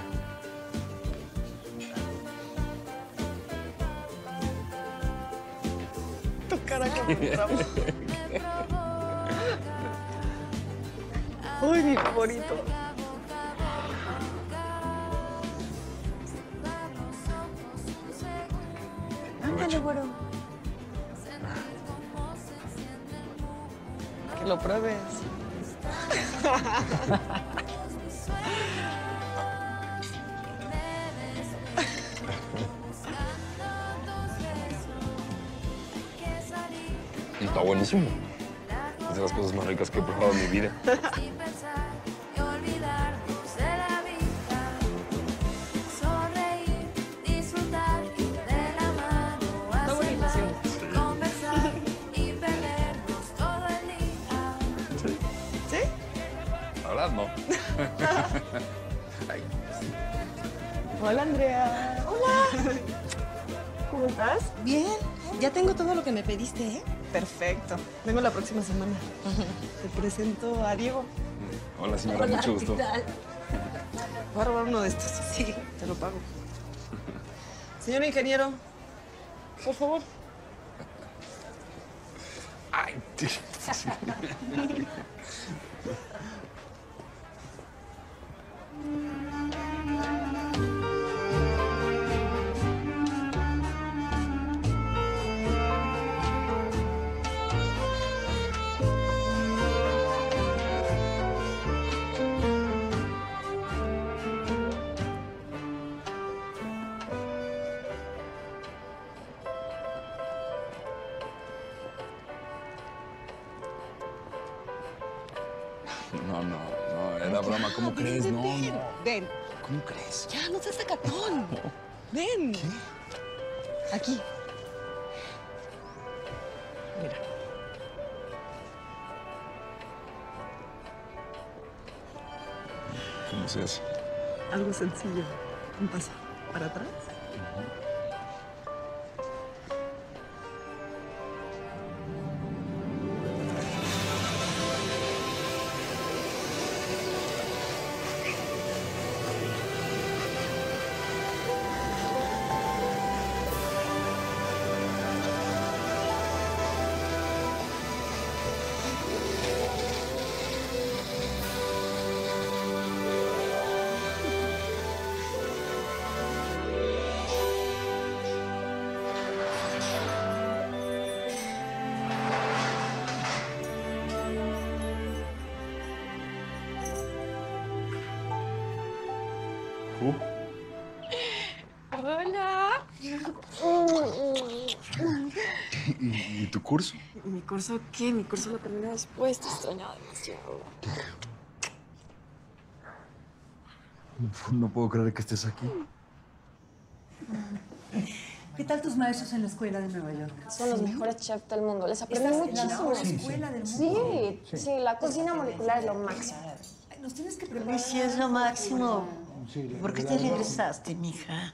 Tu cara que me traba. Uy, mi favorito. Ándale, güero. Que lo pruebes. Está buenísimo. Es de las cosas más ricas que he probado en mi vida. Sin pensar y olvidarnos de la vida. Sonreír, disfrutar de la mano, hacer más, conversar y perdernos todo el día. ¿Sí? La verdad, no. Ay. Hola, Andrea. Hola. ¿Cómo estás? Bien. Ya tengo todo lo que me pediste, ¿eh? Perfecto. Vengo la próxima semana. Te presento a Diego. Hola, señora, mucho gusto. ¿Qué tal? Voy a robar uno de estos. Sí, te lo pago. Señor ingeniero, por favor. Ay, No, era broma. ¿Cómo crees? No, no. Ven. ¿Cómo crees? Ya, no seas sacatón. Ven. Aquí. Mira. ¿Cómo se hace? Algo sencillo. Un paso para atrás. Hola. ¿Y tu curso? ¿Mi curso qué? Mi curso lo terminé después. Te extrañaba demasiado. No puedo creer que estés aquí. ¿Qué tal tus maestros en la escuela de Nueva York? Son los mejores chefs del mundo. Les aprenden muchísimo. ¿En la escuela del mundo? Sí, la cocina molecular es lo máximo. Ay, nos tienes que preparar. Pues sí, es lo máximo. Sí, la ¿Por qué verdad, te no. regresaste, mija?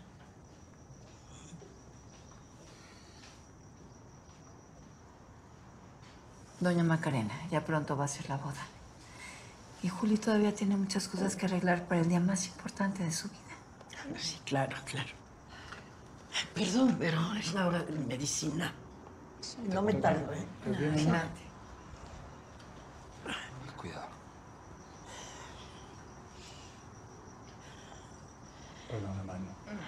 Doña Macarena, ya pronto va a ser la boda. Y Juli todavía tiene muchas cosas que arreglar para el día más importante de su vida. Sí, claro, claro. Perdón, pero es la hora de la medicina. No me tardo, ¿eh? Adelante. Cuidado. Perdón, la mano.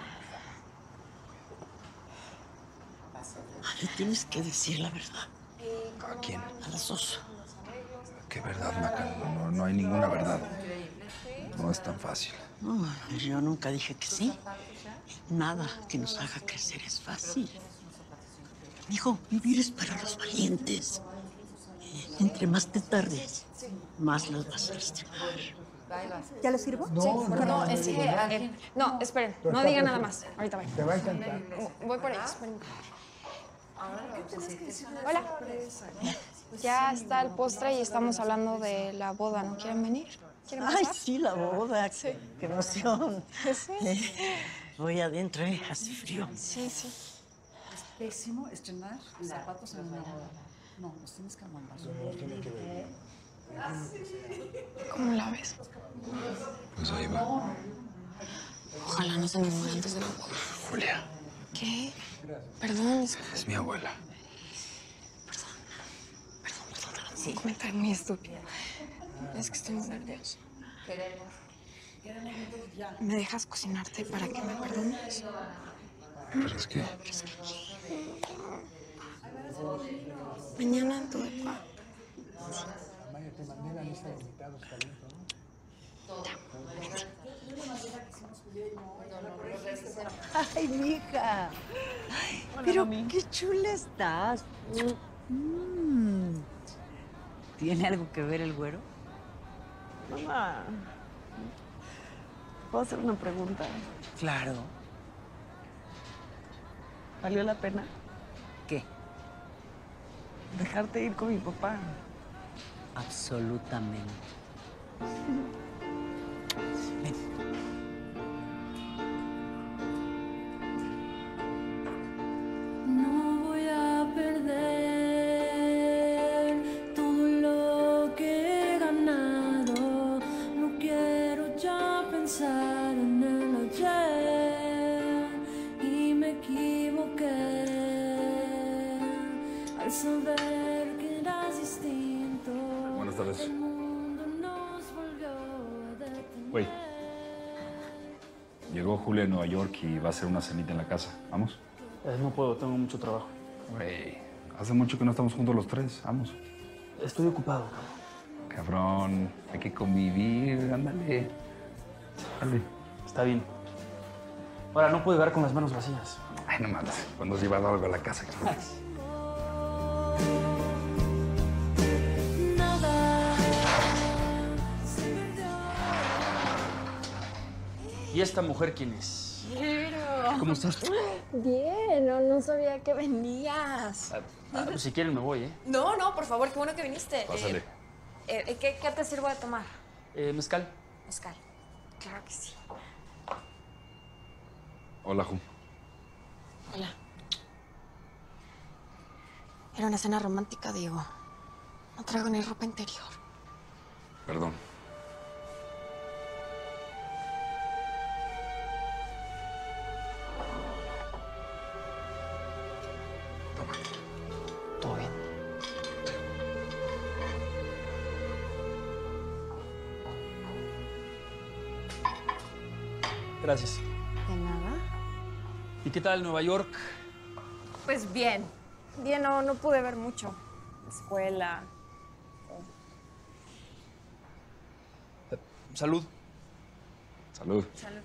Le tienes que decir la verdad. ¿A quién? A las dos. ¿Qué verdad, Maca? No hay ninguna verdad. No es tan fácil. No, yo nunca dije que sí. Nada que nos haga crecer es fácil. Hijo, vivir es para los valientes. Entre más te tardes, más los vas a lastimar. ¿Ya le sirvo? No, es que... no, esperen, no digan nada más. Ahorita voy. Te va a encantar. Voy por ellos, esperen. Hola. Ya está el postre y estamos hablando de la boda. ¿No quieren venir? ¿Quieren Ay, pasar? sí, la boda. Sí. Qué emoción. Sí. Voy adentro, hace frío. Sí, sí. Es pésimo estrenar zapatos en una boda. No, los tienes que mandar. ¿Cómo la ves? Pues ahí va. Ojalá no se me muera antes de la boda. Julia, ¿Qué? Perdón, es mi abuela. es un comentario muy estúpido. Es que estoy muy nerviosa. ¿Me dejas cocinarte para que me perdones? Pero es que... Mañana tu papá. Maya, te mandé la lista de invitados, talento, Ay, mija. Pero qué chula estás. ¿Tiene algo que ver el güero? Mamá, ¿puedo hacer una pregunta? Claro. ¿Valió la pena ¿Qué? dejarte ir con mi papá? Absolutamente. No voy a perder todo lo que he ganado. No quiero ya pensar en el ayer. Y me equivoqué al saber que eras distinto. Buenas tardes. El mundo nos volvió a detener. Güey. Llegó Julia de Nueva York y va a hacer una cenita en la casa. ¿Vamos? No puedo, tengo mucho trabajo. Güey, hace mucho que no estamos juntos los tres. Vamos. Estoy ocupado, Cabrón, hay que convivir. Ándale. Dale. Está bien. Ahora, no puedo llegar con las manos vacías. Ay, no mames. Cuando has llevado algo a la casa. ¿Y esta mujer quién es? ¿Cómo estás? Bien, no sabía que venías. Pues si quieren me voy, ¿eh? No, por favor, qué bueno que viniste. Pásale. ¿Qué te sirvo de tomar? Mezcal. Mezcal. Claro que sí. Hola, Ju. Hola. Era una cena romántica, Diego. No traigo ni ropa interior. Perdón. ¿Todo bien? Gracias. De nada. ¿Y qué tal Nueva York? Pues bien. Bien, no pude ver mucho. Escuela. Salud. Salud. Salud.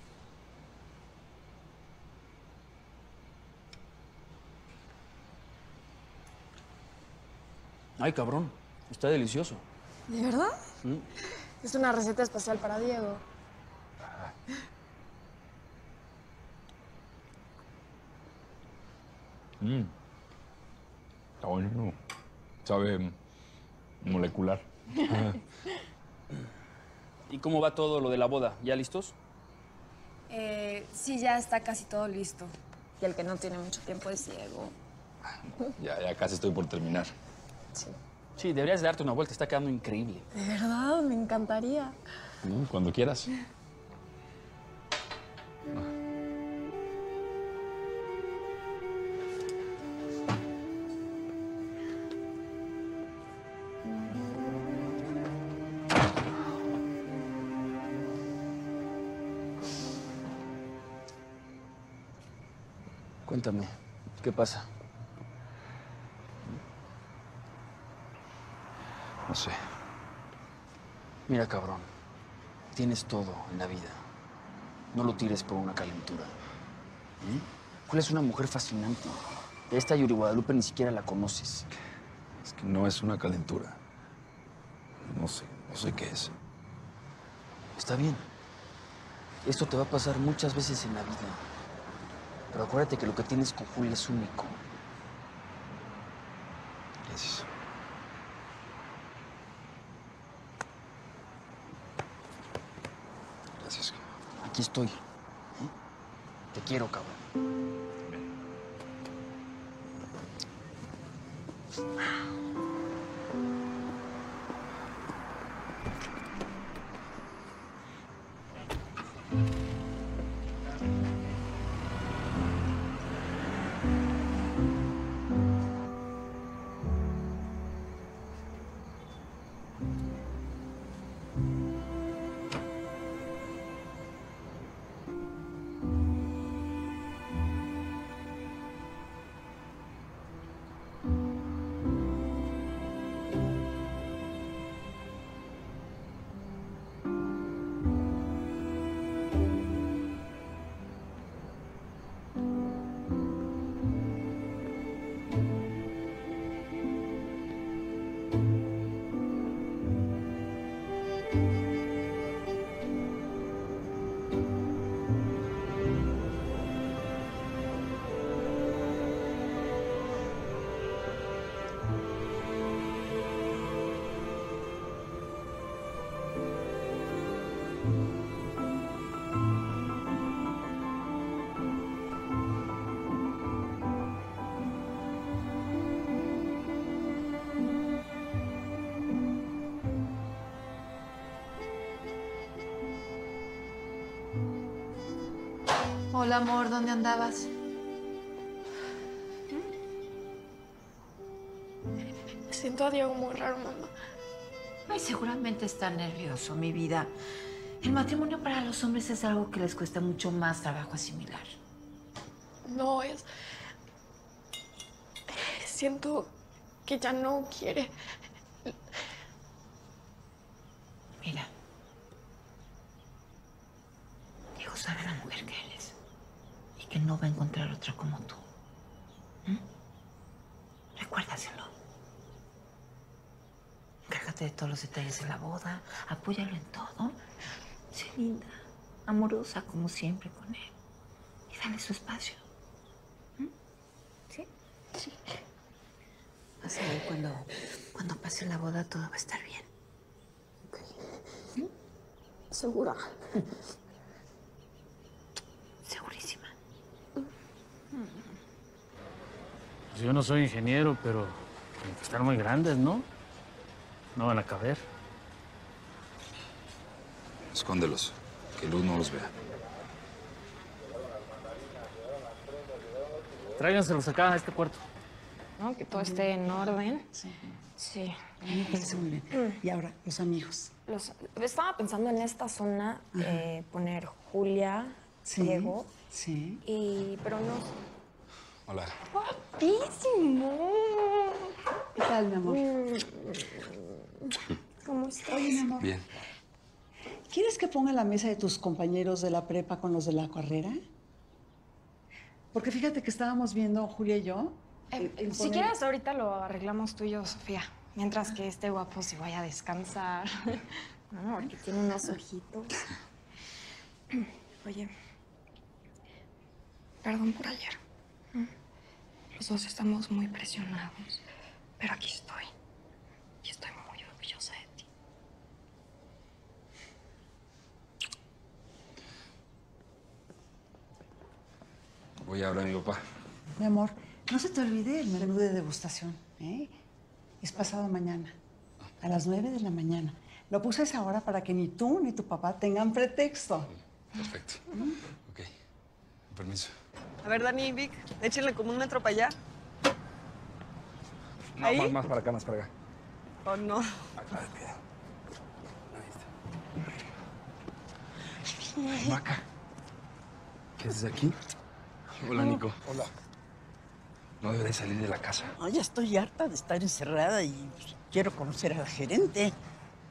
Ay, cabrón. Está delicioso. ¿De verdad? Es una receta especial para Diego. Está bueno. Sabe molecular. ¿Y cómo va todo lo de la boda? ¿Ya listos? Sí, ya está casi todo listo. Y el que no tiene mucho tiempo es Diego. Ya casi estoy por terminar. Sí. Sí, deberías darte una vuelta. Está quedando increíble. De verdad, me encantaría. Cuando quieras. Cuéntame, ¿qué pasa? No sé. Mira, cabrón, tienes todo en la vida. No lo tires por una calentura. Julia es una mujer fascinante. Esta Yuri Guadalupe ni siquiera la conoces. Es que no es una calentura. No sé qué es. Está bien. Esto te va a pasar muchas veces en la vida. Pero acuérdate que lo que tienes con Julia es único. Gracias. Gracias. Aquí estoy. Te quiero, cabrón. Hola, amor, ¿dónde andabas? Siento a Diego muy raro, mamá. Ay, seguramente está nervioso, mi vida. El matrimonio para los hombres es algo que les cuesta mucho más trabajo asimilar. No, siento que ya no quiere. Mira. Diego sabe la mujer que él es. Y que no va a encontrar otra como tú. Recuérdaselo. Encárgate de todos los detalles de la boda. Apóyalo en todo. Sé linda, amorosa como siempre con él. Y dale su espacio. ¿Sí? Sí. Vas a ver cuando pase la boda todo va a estar bien. ¿Segura? Segurísima. Pues yo no soy ingeniero, pero tienen que estar muy grandes, ¿no? No van a caber. Escóndelos, que Luz no los vea. Tráiganselos acá a este cuarto. ¿No? Que todo esté en orden. Sí. A mí me parece muy bien. Y ahora, los amigos. Estaba pensando en esta zona, poner Julia, Diego. Sí. Pero no. Hola. ¡Guapísimo! ¿Qué tal, mi amor? ¿Cómo estás? Oye, mi amor. Bien. ¿Quieres que ponga la mesa de tus compañeros de la prepa con los de la carrera? Porque fíjate que estábamos viendo, Julia y yo. Si quieres, ahorita lo arreglamos tú y yo, Sofía. Mientras que este guapo se vaya a descansar. No, porque tiene unos ojitos. Oye, perdón por ayer. Los dos estamos muy presionados, pero aquí estoy. Y estoy muy orgullosa de ti. Voy a hablar a mi papá. Mi amor, no se te olvide el menú de degustación, ¿eh? Es pasado mañana, a las 9 de la mañana. Lo puse a esa hora para que ni tú ni tu papá tengan pretexto. Perfecto. Ok. Permiso. A ver, Dani y Vic, échenle como un metro para allá. No, ¿Ahí? más para acá, más para acá. ¿O no? Maca. ¿Qué haces aquí? Hola, Nico. Hola. No debería salir de la casa. No, ya estoy harta de estar encerrada y pues, quiero conocer a la gerente.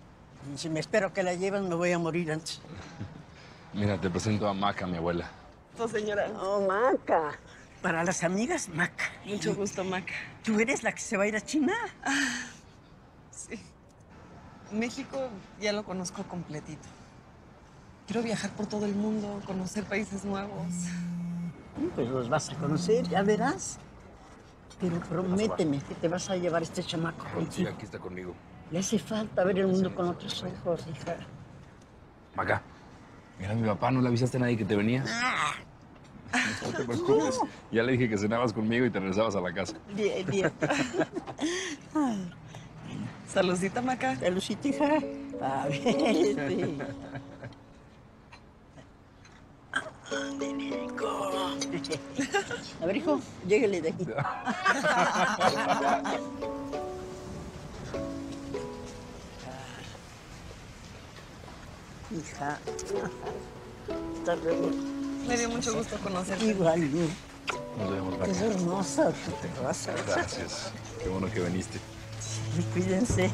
Si me espero que la lleven, me voy a morir antes. Mira, te presento a Maca, mi abuela. gusto, señora. Oh, Maca. Para las amigas, Maca. Mucho gusto, Maca. ¿Tú eres la que se va a ir a China? Sí. México ya lo conozco completito. Quiero viajar por todo el mundo, conocer países nuevos. Pues los vas a conocer, ya verás. Pero prométeme que te vas a llevar este chamaco Sí, contigo. aquí está conmigo. Le hace falta ver el mundo con otros ojos, hija. Maca, mira a mi papá, ¿no le avisaste a nadie que te venía? No te preocupes. Ya le dije que cenabas conmigo y te regresabas a la casa. Bien, bien. Saludcita, Maca. Saludcita, hija. A ver, sí. A ver, hijo, llégale de aquí. Hija. Hasta luego. Me dio mucho gusto conocerte. Igual, Nos vemos, Maca. es hermosa tu terraza. Gracias. Qué bueno que viniste. Y cuídense.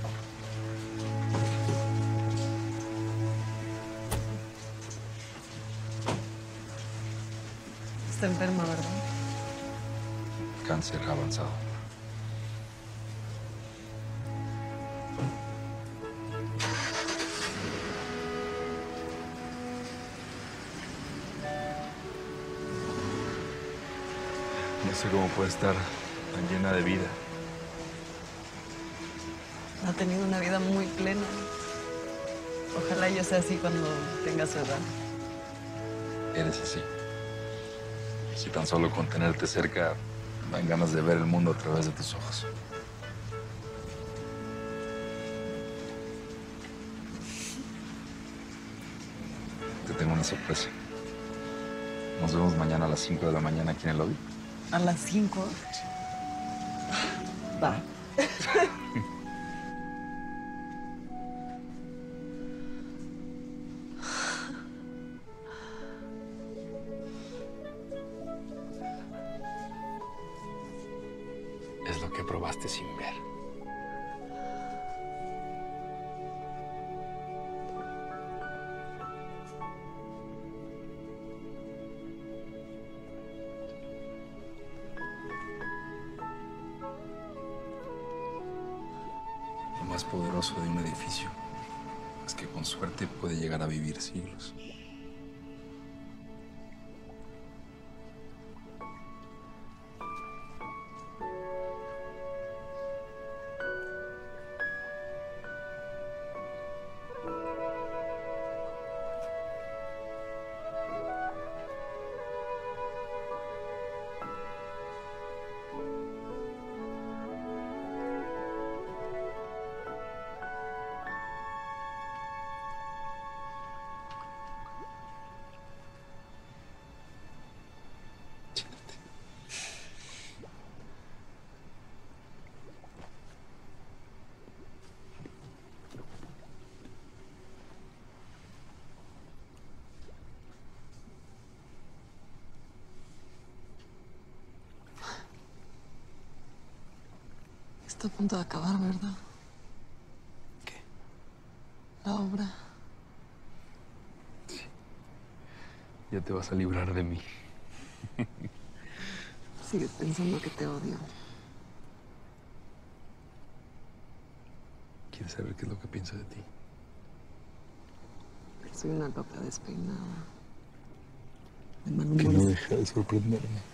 Está enferma, ¿verdad? Cáncer avanzado. No sé cómo puede estar tan llena de vida. Ha tenido una vida muy plena. Ojalá yo sea así cuando tenga su edad. Eres así. Si tan solo con tenerte cerca dan ganas de ver el mundo a través de tus ojos. Te tengo una sorpresa. Nos vemos mañana a las 5 de la mañana aquí en el lobby. ¿A las 5? Va. Es lo que probaste sin ver. Lo más poderoso de un edificio es que con suerte puede llegar a vivir siglos. Está a punto de acabar, ¿verdad? ¿Qué? La obra. Ya te vas a librar de mí. Sigues pensando que te odio. ¿Quieres saber qué es lo que pienso de ti? Soy una loca despeinada. De mal Que humor. no deja de sorprenderme.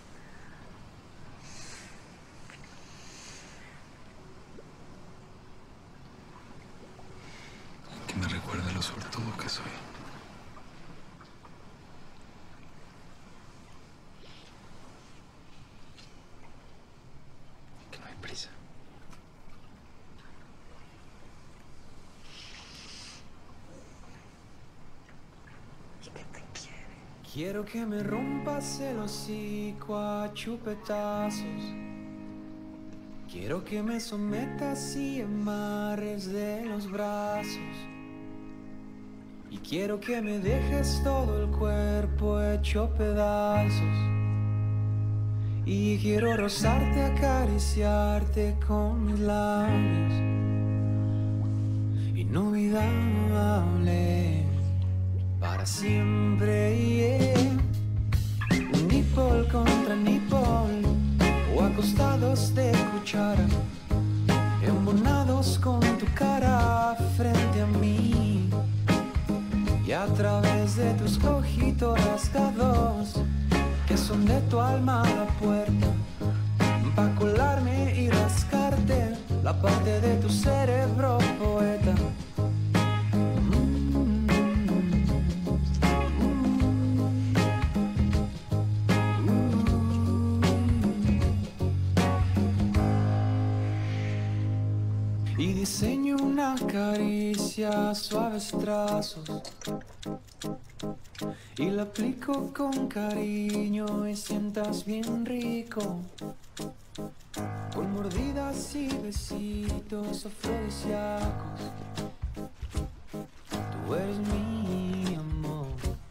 Que me recuerda lo suertudo que soy. Que no hay prisa. Quiero que me rompas el hocico a chupetazos. Quiero que me sometas y amarres de los brazos. Y quiero que me dejes todo el cuerpo hecho pedazos. Y quiero rozarte, acariciarte con mis labios. Inolvidable para siempre, yeah. nipple contra nipple, o acostados de cuchara, embonados con tu cara frente a mí. Y a través de tus ojitos rasgados, que son de tu alma la puerta, pa' colarme y rascarte la parte de tu cerebro poeta. Y diseño una caricia, suaves trazos, y la aplico con cariño y sientas bien rico, con mordidas y besitos afrodisíacos. Tú eres mi amor,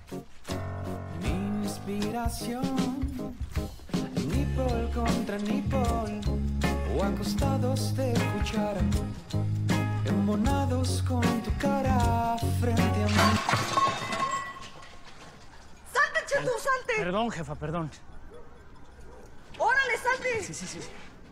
mi inspiración. Nipple contra nipple, o acostados de cuchara, embonados con tu cara frente a mí. ¡Salte, Cheto, salte! Perdón, jefa, perdón. ¡Órale, salte! Sí, sí, sí.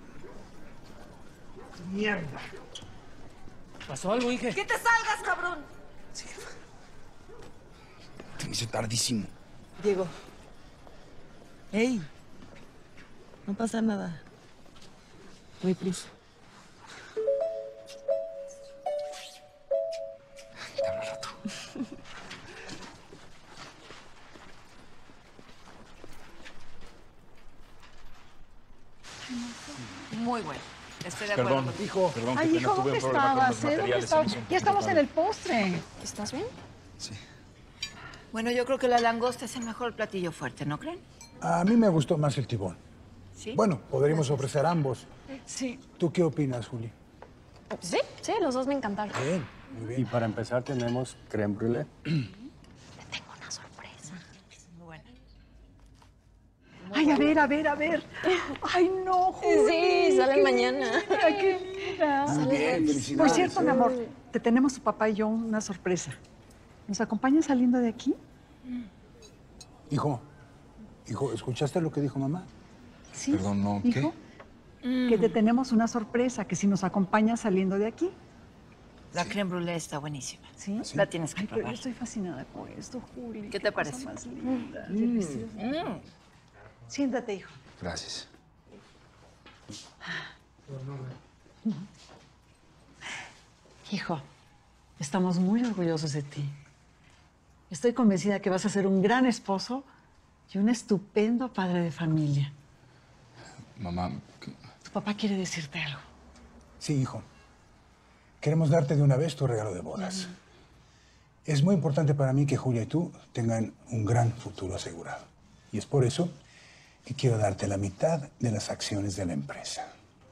Mierda. ¿Pasó algo, hija? ¡Que te salgas, cabrón! Sí, jefa. Se me hizo tardísimo. Diego. Hey. No pasa nada. Voy, please. Te hablo al rato. Muy bueno. Estoy de acuerdo. Perdón, contigo. perdón, Ay, que hijo, tuve ¿dónde un problema con los estabas? ¿Dónde materiales. estabas? se me hizo un Ya estamos poquito en el postre. ¿Estás bien? Sí. Bueno, yo creo que la langosta es el mejor platillo fuerte, ¿no creen? A mí me gustó más el tibón. Sí. Bueno, podríamos ofrecer ambos. Sí. ¿Tú qué opinas, Juli? Sí, sí, los dos me encantaron. Bien, muy bien. Y para empezar tenemos crème brûlée. Tengo una sorpresa. Muy buena. Ay, a ver, a ver, a ver. Ay, no, Juli. Sí, salen qué mañana. linda, qué linda. Muy bien, felicidades. Por cierto, mi amor, te tenemos tu papá y yo una sorpresa. ¿Nos acompañas saliendo de aquí? Hijo, ¿escuchaste lo que dijo mamá? Sí. Perdón, no, Hijo, que te tenemos una sorpresa, que si nos acompañas saliendo de aquí. La crème brûlée está buenísima. ¿Sí? La tienes que Ay, pero yo probar. estoy fascinada con esto, Juli. ¿Qué te cosa parece? más linda. Deliciosa. Siéntate, hijo. Gracias. Hijo, estamos muy orgullosos de ti. Estoy convencida que vas a ser un gran esposo y un estupendo padre de familia. Mamá, Tu papá quiere decirte algo. Sí, hijo. Queremos darte de una vez tu regalo de bodas. Es muy importante para mí que Julia y tú tengan un gran futuro asegurado. Y es por eso que quiero darte la mitad de las acciones de la empresa.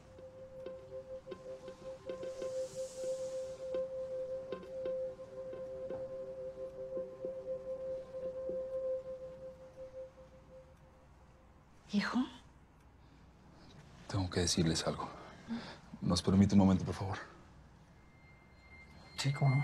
Hijo, tengo que decirles algo. ¿Nos permite un momento, por favor? Sí, cómo no.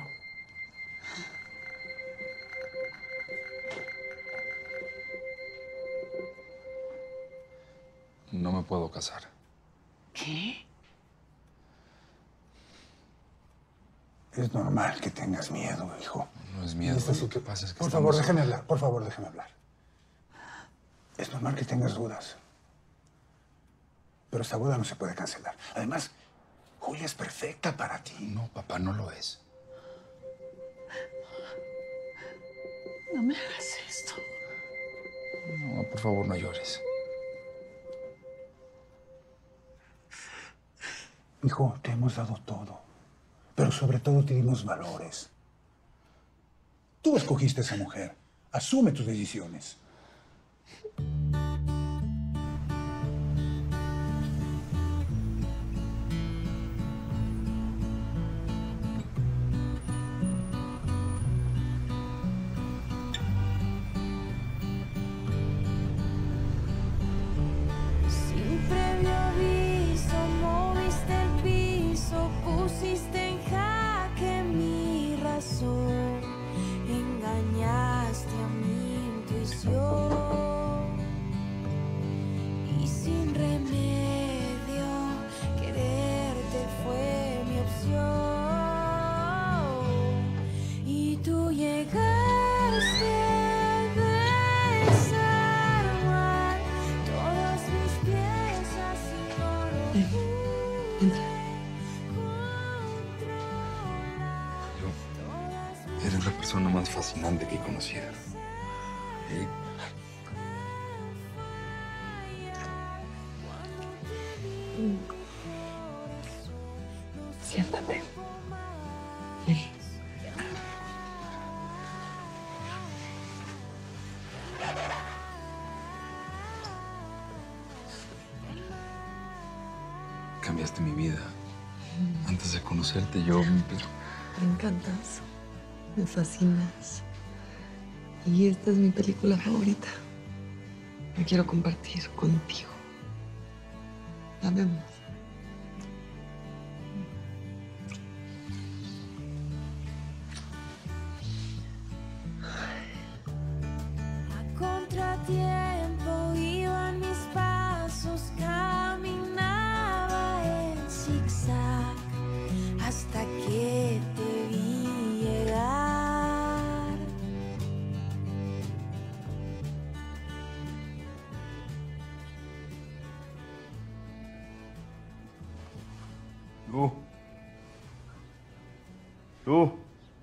No me puedo casar. ¿qué? Es normal que tengas miedo, hijo. No es miedo. Esto sí Lo que pasa es que Por favor, estamos- déjeme hablar. Por favor, déjeme hablar. Es normal que tengas dudas. Pero esta boda no se puede cancelar. Además, Julia es perfecta para ti. No, papá, no lo es. No me hagas esto. No, por favor, no llores. Hijo, te hemos dado todo. Pero sobre todo te dimos valores. Tú escogiste a esa mujer. Asume tus decisiones. Sin previo aviso, moviste el piso, pusiste en jaque mi razón, engañaste a mi intuición. Eres la persona más fascinante que he conocido. Siéntate. Cambiaste mi vida. Antes de conocerte yo... Me encantas. Me fascinas. Y esta es mi película favorita. La quiero compartir contigo. La vemos. A contratiempo iban mis pasos, caminaba en zigzag hasta que te vi llegar. Lu. Lu.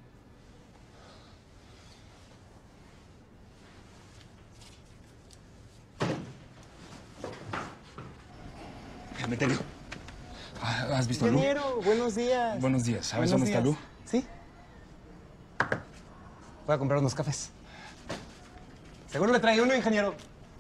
Meterio. ¿Has visto a Lu? Ingeniero, buenos días. Buenos días. ¿Sabes dónde está Lu? Sí. Voy a comprar unos cafés. Seguro le trae uno, ingeniero.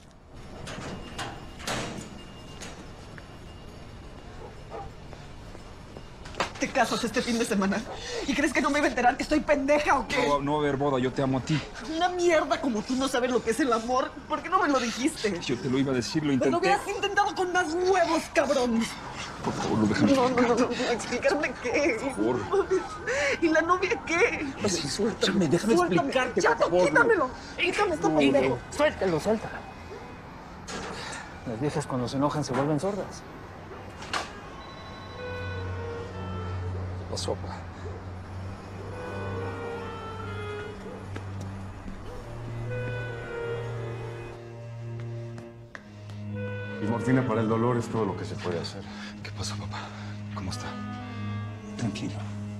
¿Te casas este fin de semana? ¿Y crees que no me iba a enterar que estoy pendeja o qué? No va a haber boda, yo te amo a ti. Una mierda como tú no sabes lo que es el amor. ¿Por qué no me lo dijiste? Yo te lo iba a decir, lo Pues intenté. lo hubieras intentado con más huevos, cabrón. Por favor, Lu, déjame. No. ¿Explicarme qué? Por favor. ¿Y la novia qué? Sí, suéltame, déjame explicarte, Ya, por favor, Lu. quítamelo. Quítame esta pendejo. Suéltalo, suéltalo. Las viejas cuando se enojan se vuelven sordas. La sopa. Y morfina para el dolor es todo lo que se puede hacer. ¿Qué pasa, papá? ¿Cómo está? Tranquilo.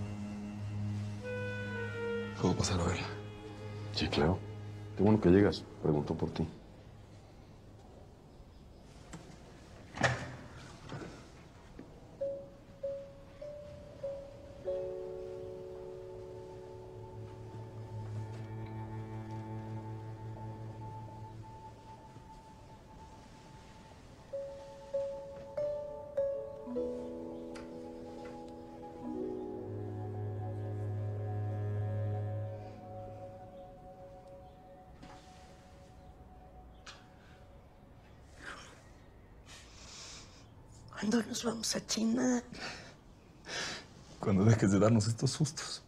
¿Puedo pasar a verla? Sí, claro. Qué bueno que llegas. Preguntó por ti. ¿Cuándo nos vamos a China? Cuando dejes de darnos estos sustos.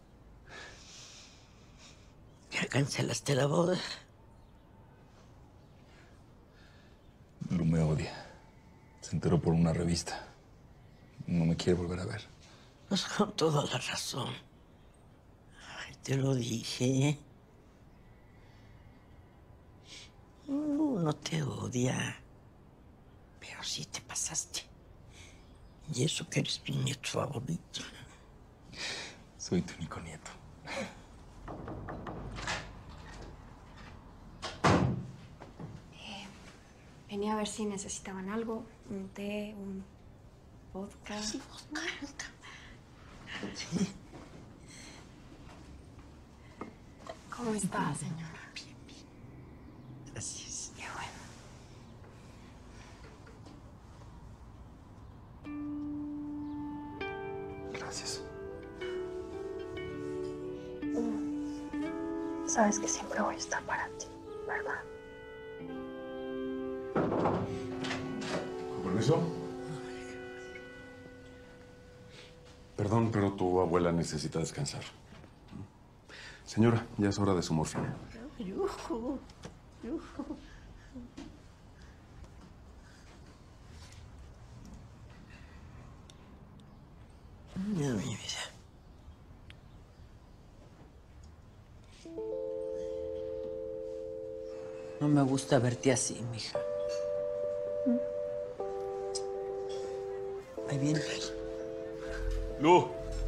¿Ya cancelaste la boda? Lu me odia. Se enteró por una revista. No me quiere volver a ver. Pues con toda la razón. Ay, te lo dije. No te odia. Pero sí te pasaste. Y eso que eres mi nieto favorito. Soy tu único nieto. Venía a ver si necesitaban algo, un té, un vodka. Sí, vodka. Sí. ¿Cómo está, señora? Bien. Gracias. Qué bueno. Gracias. Sabes que siempre voy a estar para ti, ¿verdad? ¿Con permiso? Perdón, pero tu abuela necesita descansar. Señora, ya es hora de su morfina. Yujú. Ya, mi vida. No me gusta verte así, mija. Ahí viene. Lu.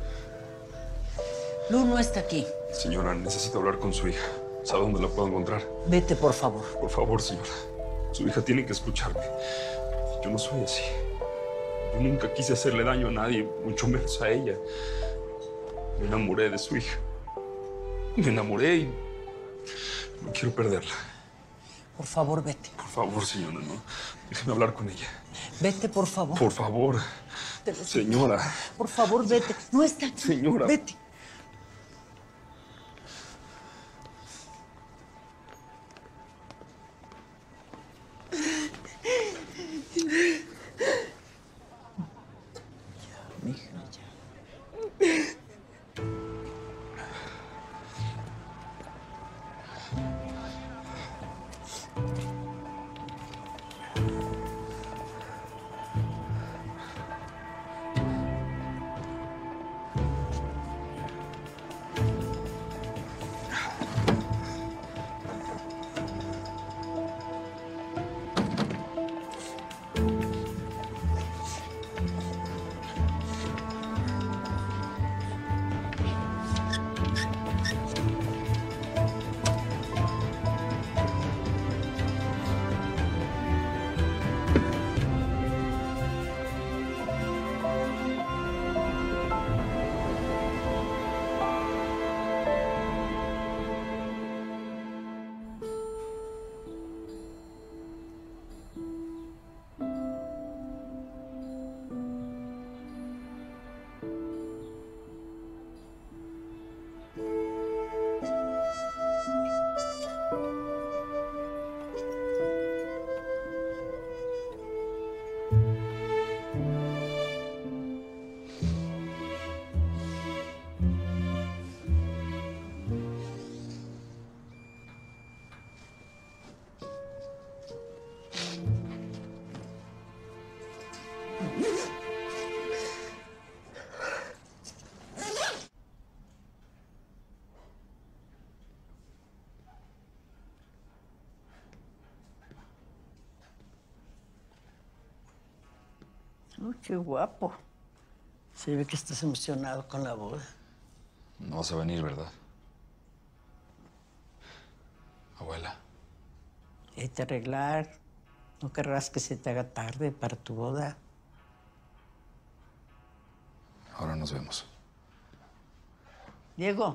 Lu no está aquí. Señora, necesito hablar con su hija. ¿Sabe dónde la puedo encontrar? Vete, por favor. Por favor, señora. Su hija tiene que escucharme. Yo no soy así. Yo nunca quise hacerle daño a nadie, mucho menos a ella. Me enamoré de su hija. Me enamoré y no quiero perderla. Por favor, vete. Por favor, señora, no. Déjeme hablar con ella. Vete, por favor. Por favor. Señora. Por favor, vete. No está aquí. Señora. Vete. Oh, qué guapo. Se ve que estás emocionado con la boda. No vas a venir, ¿verdad? Abuela. Hay que arreglar. No querrás que se te haga tarde para tu boda. Ahora nos vemos. Diego.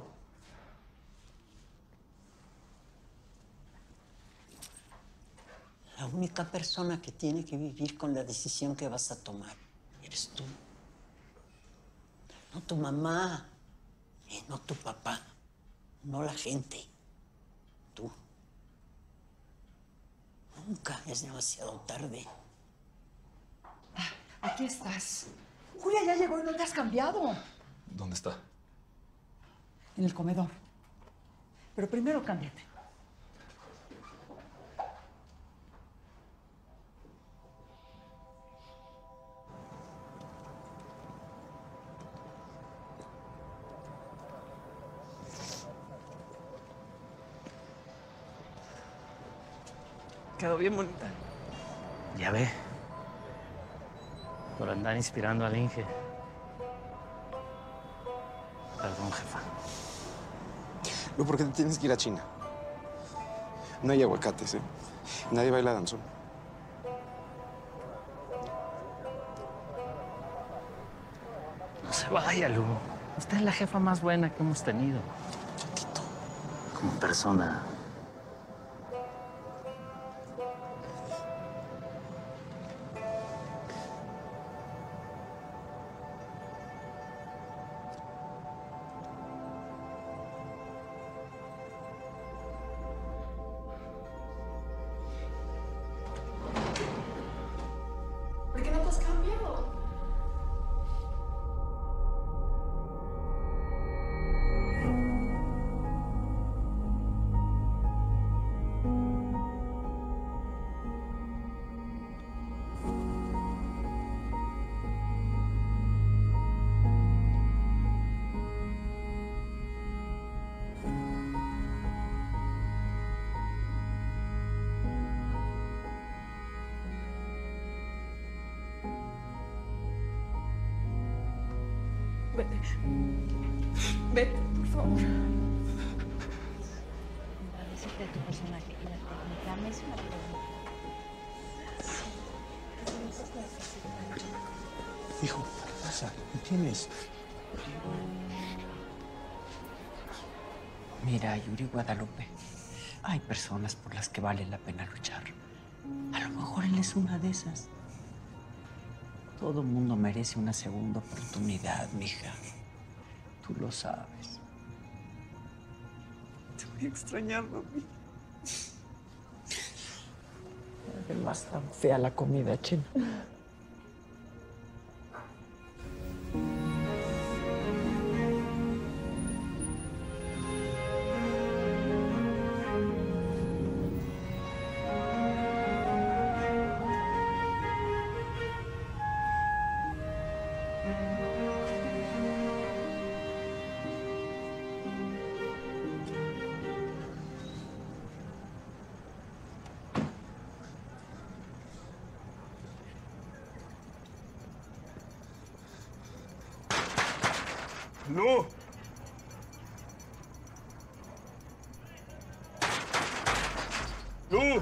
La única persona que tiene que vivir con la decisión que vas a tomar eres tú. No tu mamá, no tu papá, no la gente. Tú. Nunca es demasiado tarde. Aquí estás. Julia ya llegó y no te has cambiado. ¿Dónde está? En el comedor. Pero primero cámbiate. Quedó bien bonita. Ya ve. Por andar inspirando al Inge. Perdón, jefa. No, ¿por qué te tienes que ir a China? No hay aguacates, ¿eh? Nadie baila danzón. No se vaya, Lu. Usted es la jefa más buena que hemos tenido. Como persona. ¿Por qué no te has cambiado? Vete. Vete, por favor. Decirte a tu persona que la técnica me hizo una pregunta. Hijo, ¿qué pasa? ¿Qué tienes? Mira, Yuri Guadalupe, hay personas por las que vale la pena luchar. A lo mejor él es una de esas. Todo mundo merece una segunda oportunidad, mija. Tú lo sabes. Te voy a extrañar, mami. Además, tan fea la comida china. ¡Lu! ¡Lu!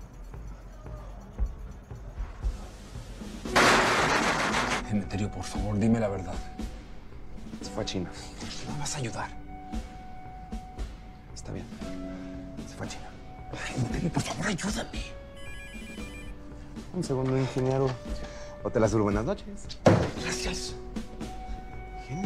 Emeterio, por favor, dime la verdad. Se fue a China. ¿Me vas a ayudar? Está bien. Se fue a China. Emeterio, por favor, ayúdame. Un segundo, ingeniero. O te las buenas noches. Gracias. Genio.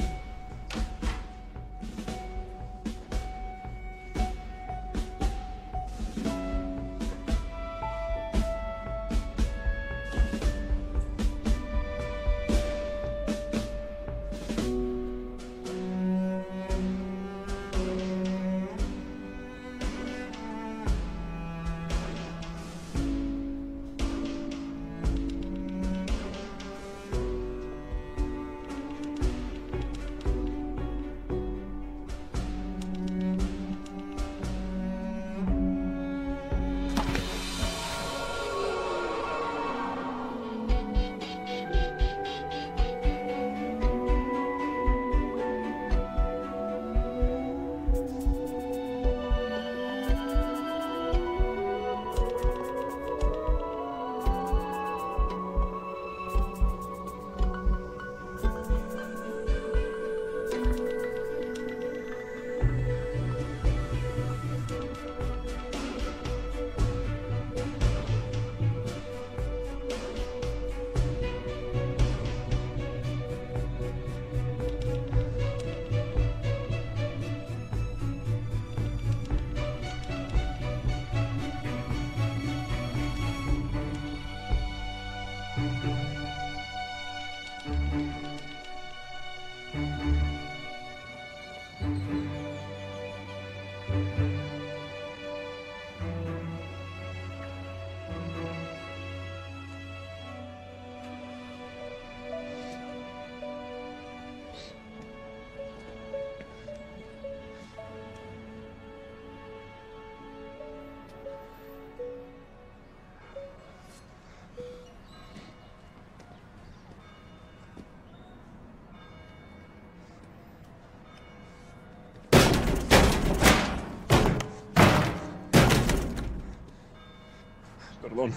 Perdón.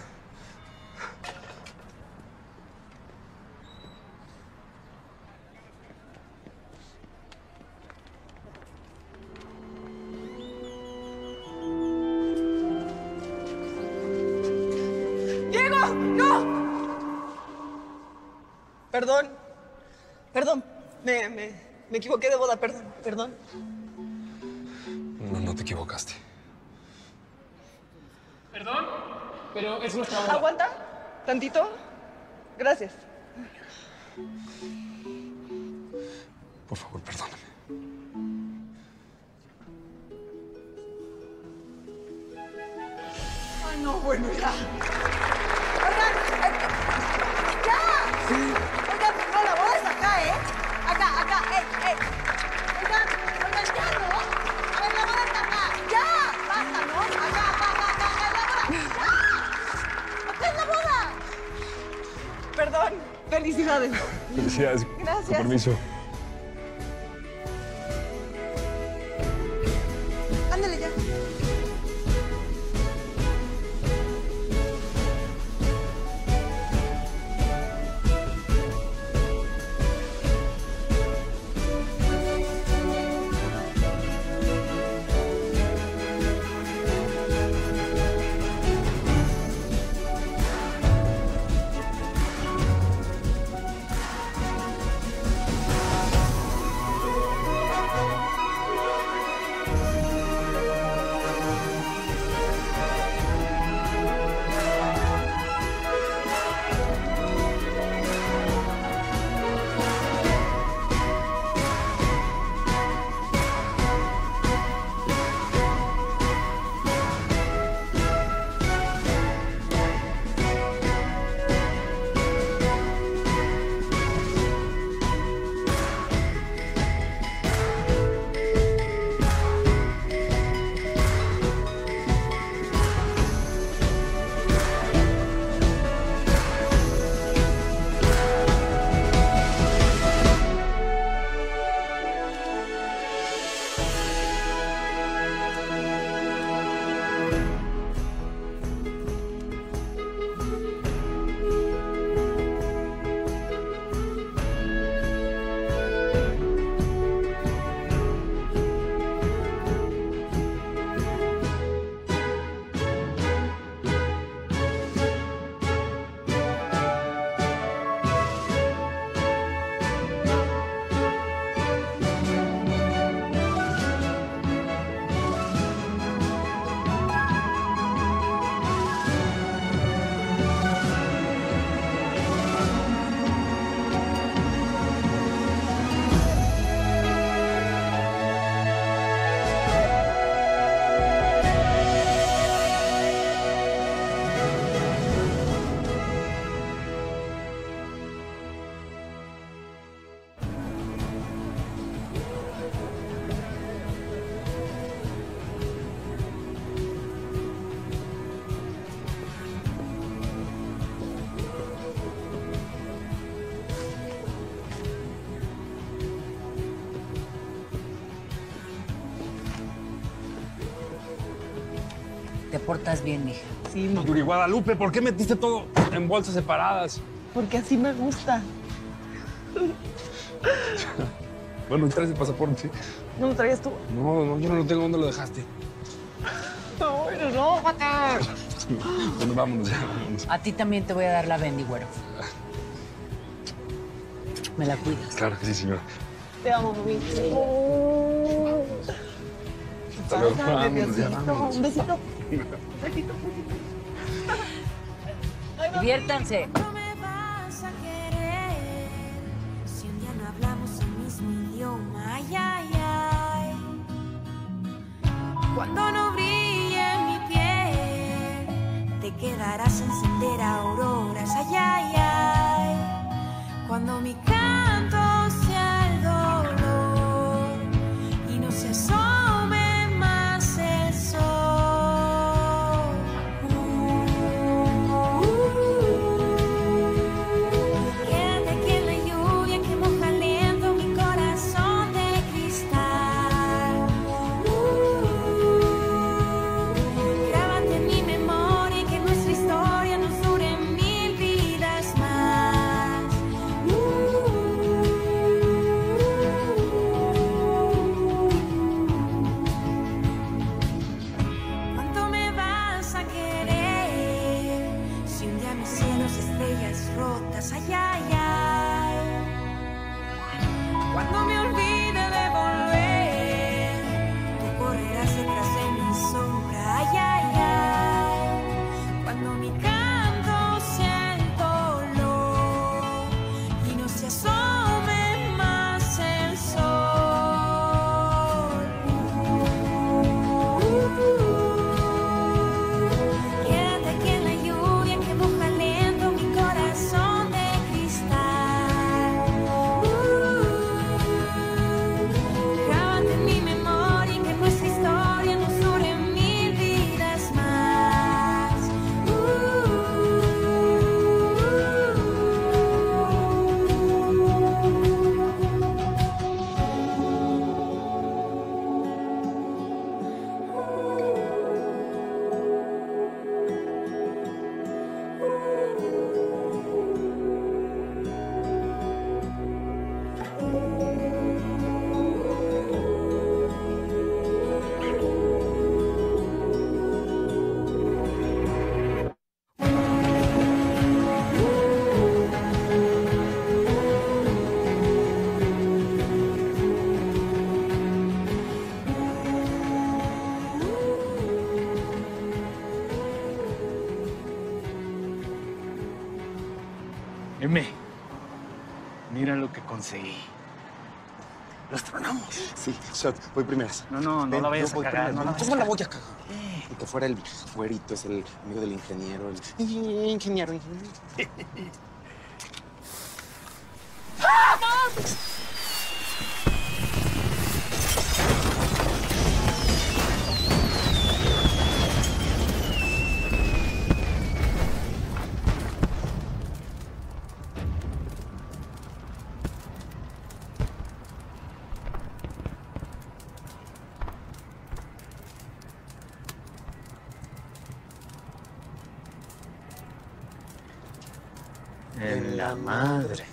¡Diego! ¡No! Perdón. Perdón. Me equivoqué de boda. Perdón. Perdón. No te equivocaste. ¿Perdón? Pero es nuestra boda. ¿Aguanta? ¿Tantito? Gracias. Por favor, perdóname. Ay, no, bueno, ya. Oigan, ¡ya! Sí. Oigan, no, la boda es acá, ¿eh? Acá, Oigan, ya, ¿no? A ver, la boda está acá. ¡Ya! ¡Basta, ¿no? Acá, ¡acá es la boda! Perdón. Felicidades. Felicidades. Gracias. Con permiso. Te portas bien, mija. Sí, mamá. Yuri Guadalupe, ¿por qué metiste todo en bolsas separadas? Porque así me gusta. Bueno, ¿traes el pasaporte? ¿No lo traías tú? No, yo no lo tengo. ¿Dónde lo dejaste? No, no, Jota. Bueno, vámonos ya, vámonos. A ti también te voy a dar la bendi, güero. Me la cuidas. Claro que sí, señora. Te amo, mami. Hasta luego. Pásale, Vámonos ya, Diosito. vámonos. Un besito. Besito. Diviértanse. ¿Cuándo me vas a querer? Si un día no hablamos el mismo idioma, ay, ay, ay. Cuando no brille mi piel, te quedarás a encender auroras, ay, ay, ay. Cuando mi canto sea el dolor y no se asome más el sol. Quédate aquí en la lluvia que moja lento mi corazón de cristal. Grábate en mi memoria y que nuestra historia nos dure 1000 vidas más. ¿Cuánto me vas a querer? Si un día mis cielos estrellas rotas, ay, ay, ay. Cuando me olvide de volver, tú correrás detrás de mi sombra, ay, ay, ay. Cuando mi canto sea el dolor y no se asome más el sol. Quédate aquí en la lluvia que moja lento mi corazón de cristal. Grábate en mi memoria y que nuestra historia nos dure 1000 vidas más. M, mira lo que conseguí. Los tronamos. Sí, shot, voy primeras. No Ven, la vayas yo a voy cagar. primero. No la vayas ¿Cómo a la cagar. voy a cagar? Y que fuera el güerito, es el amigo del ingeniero. Ingeniero. En la madre.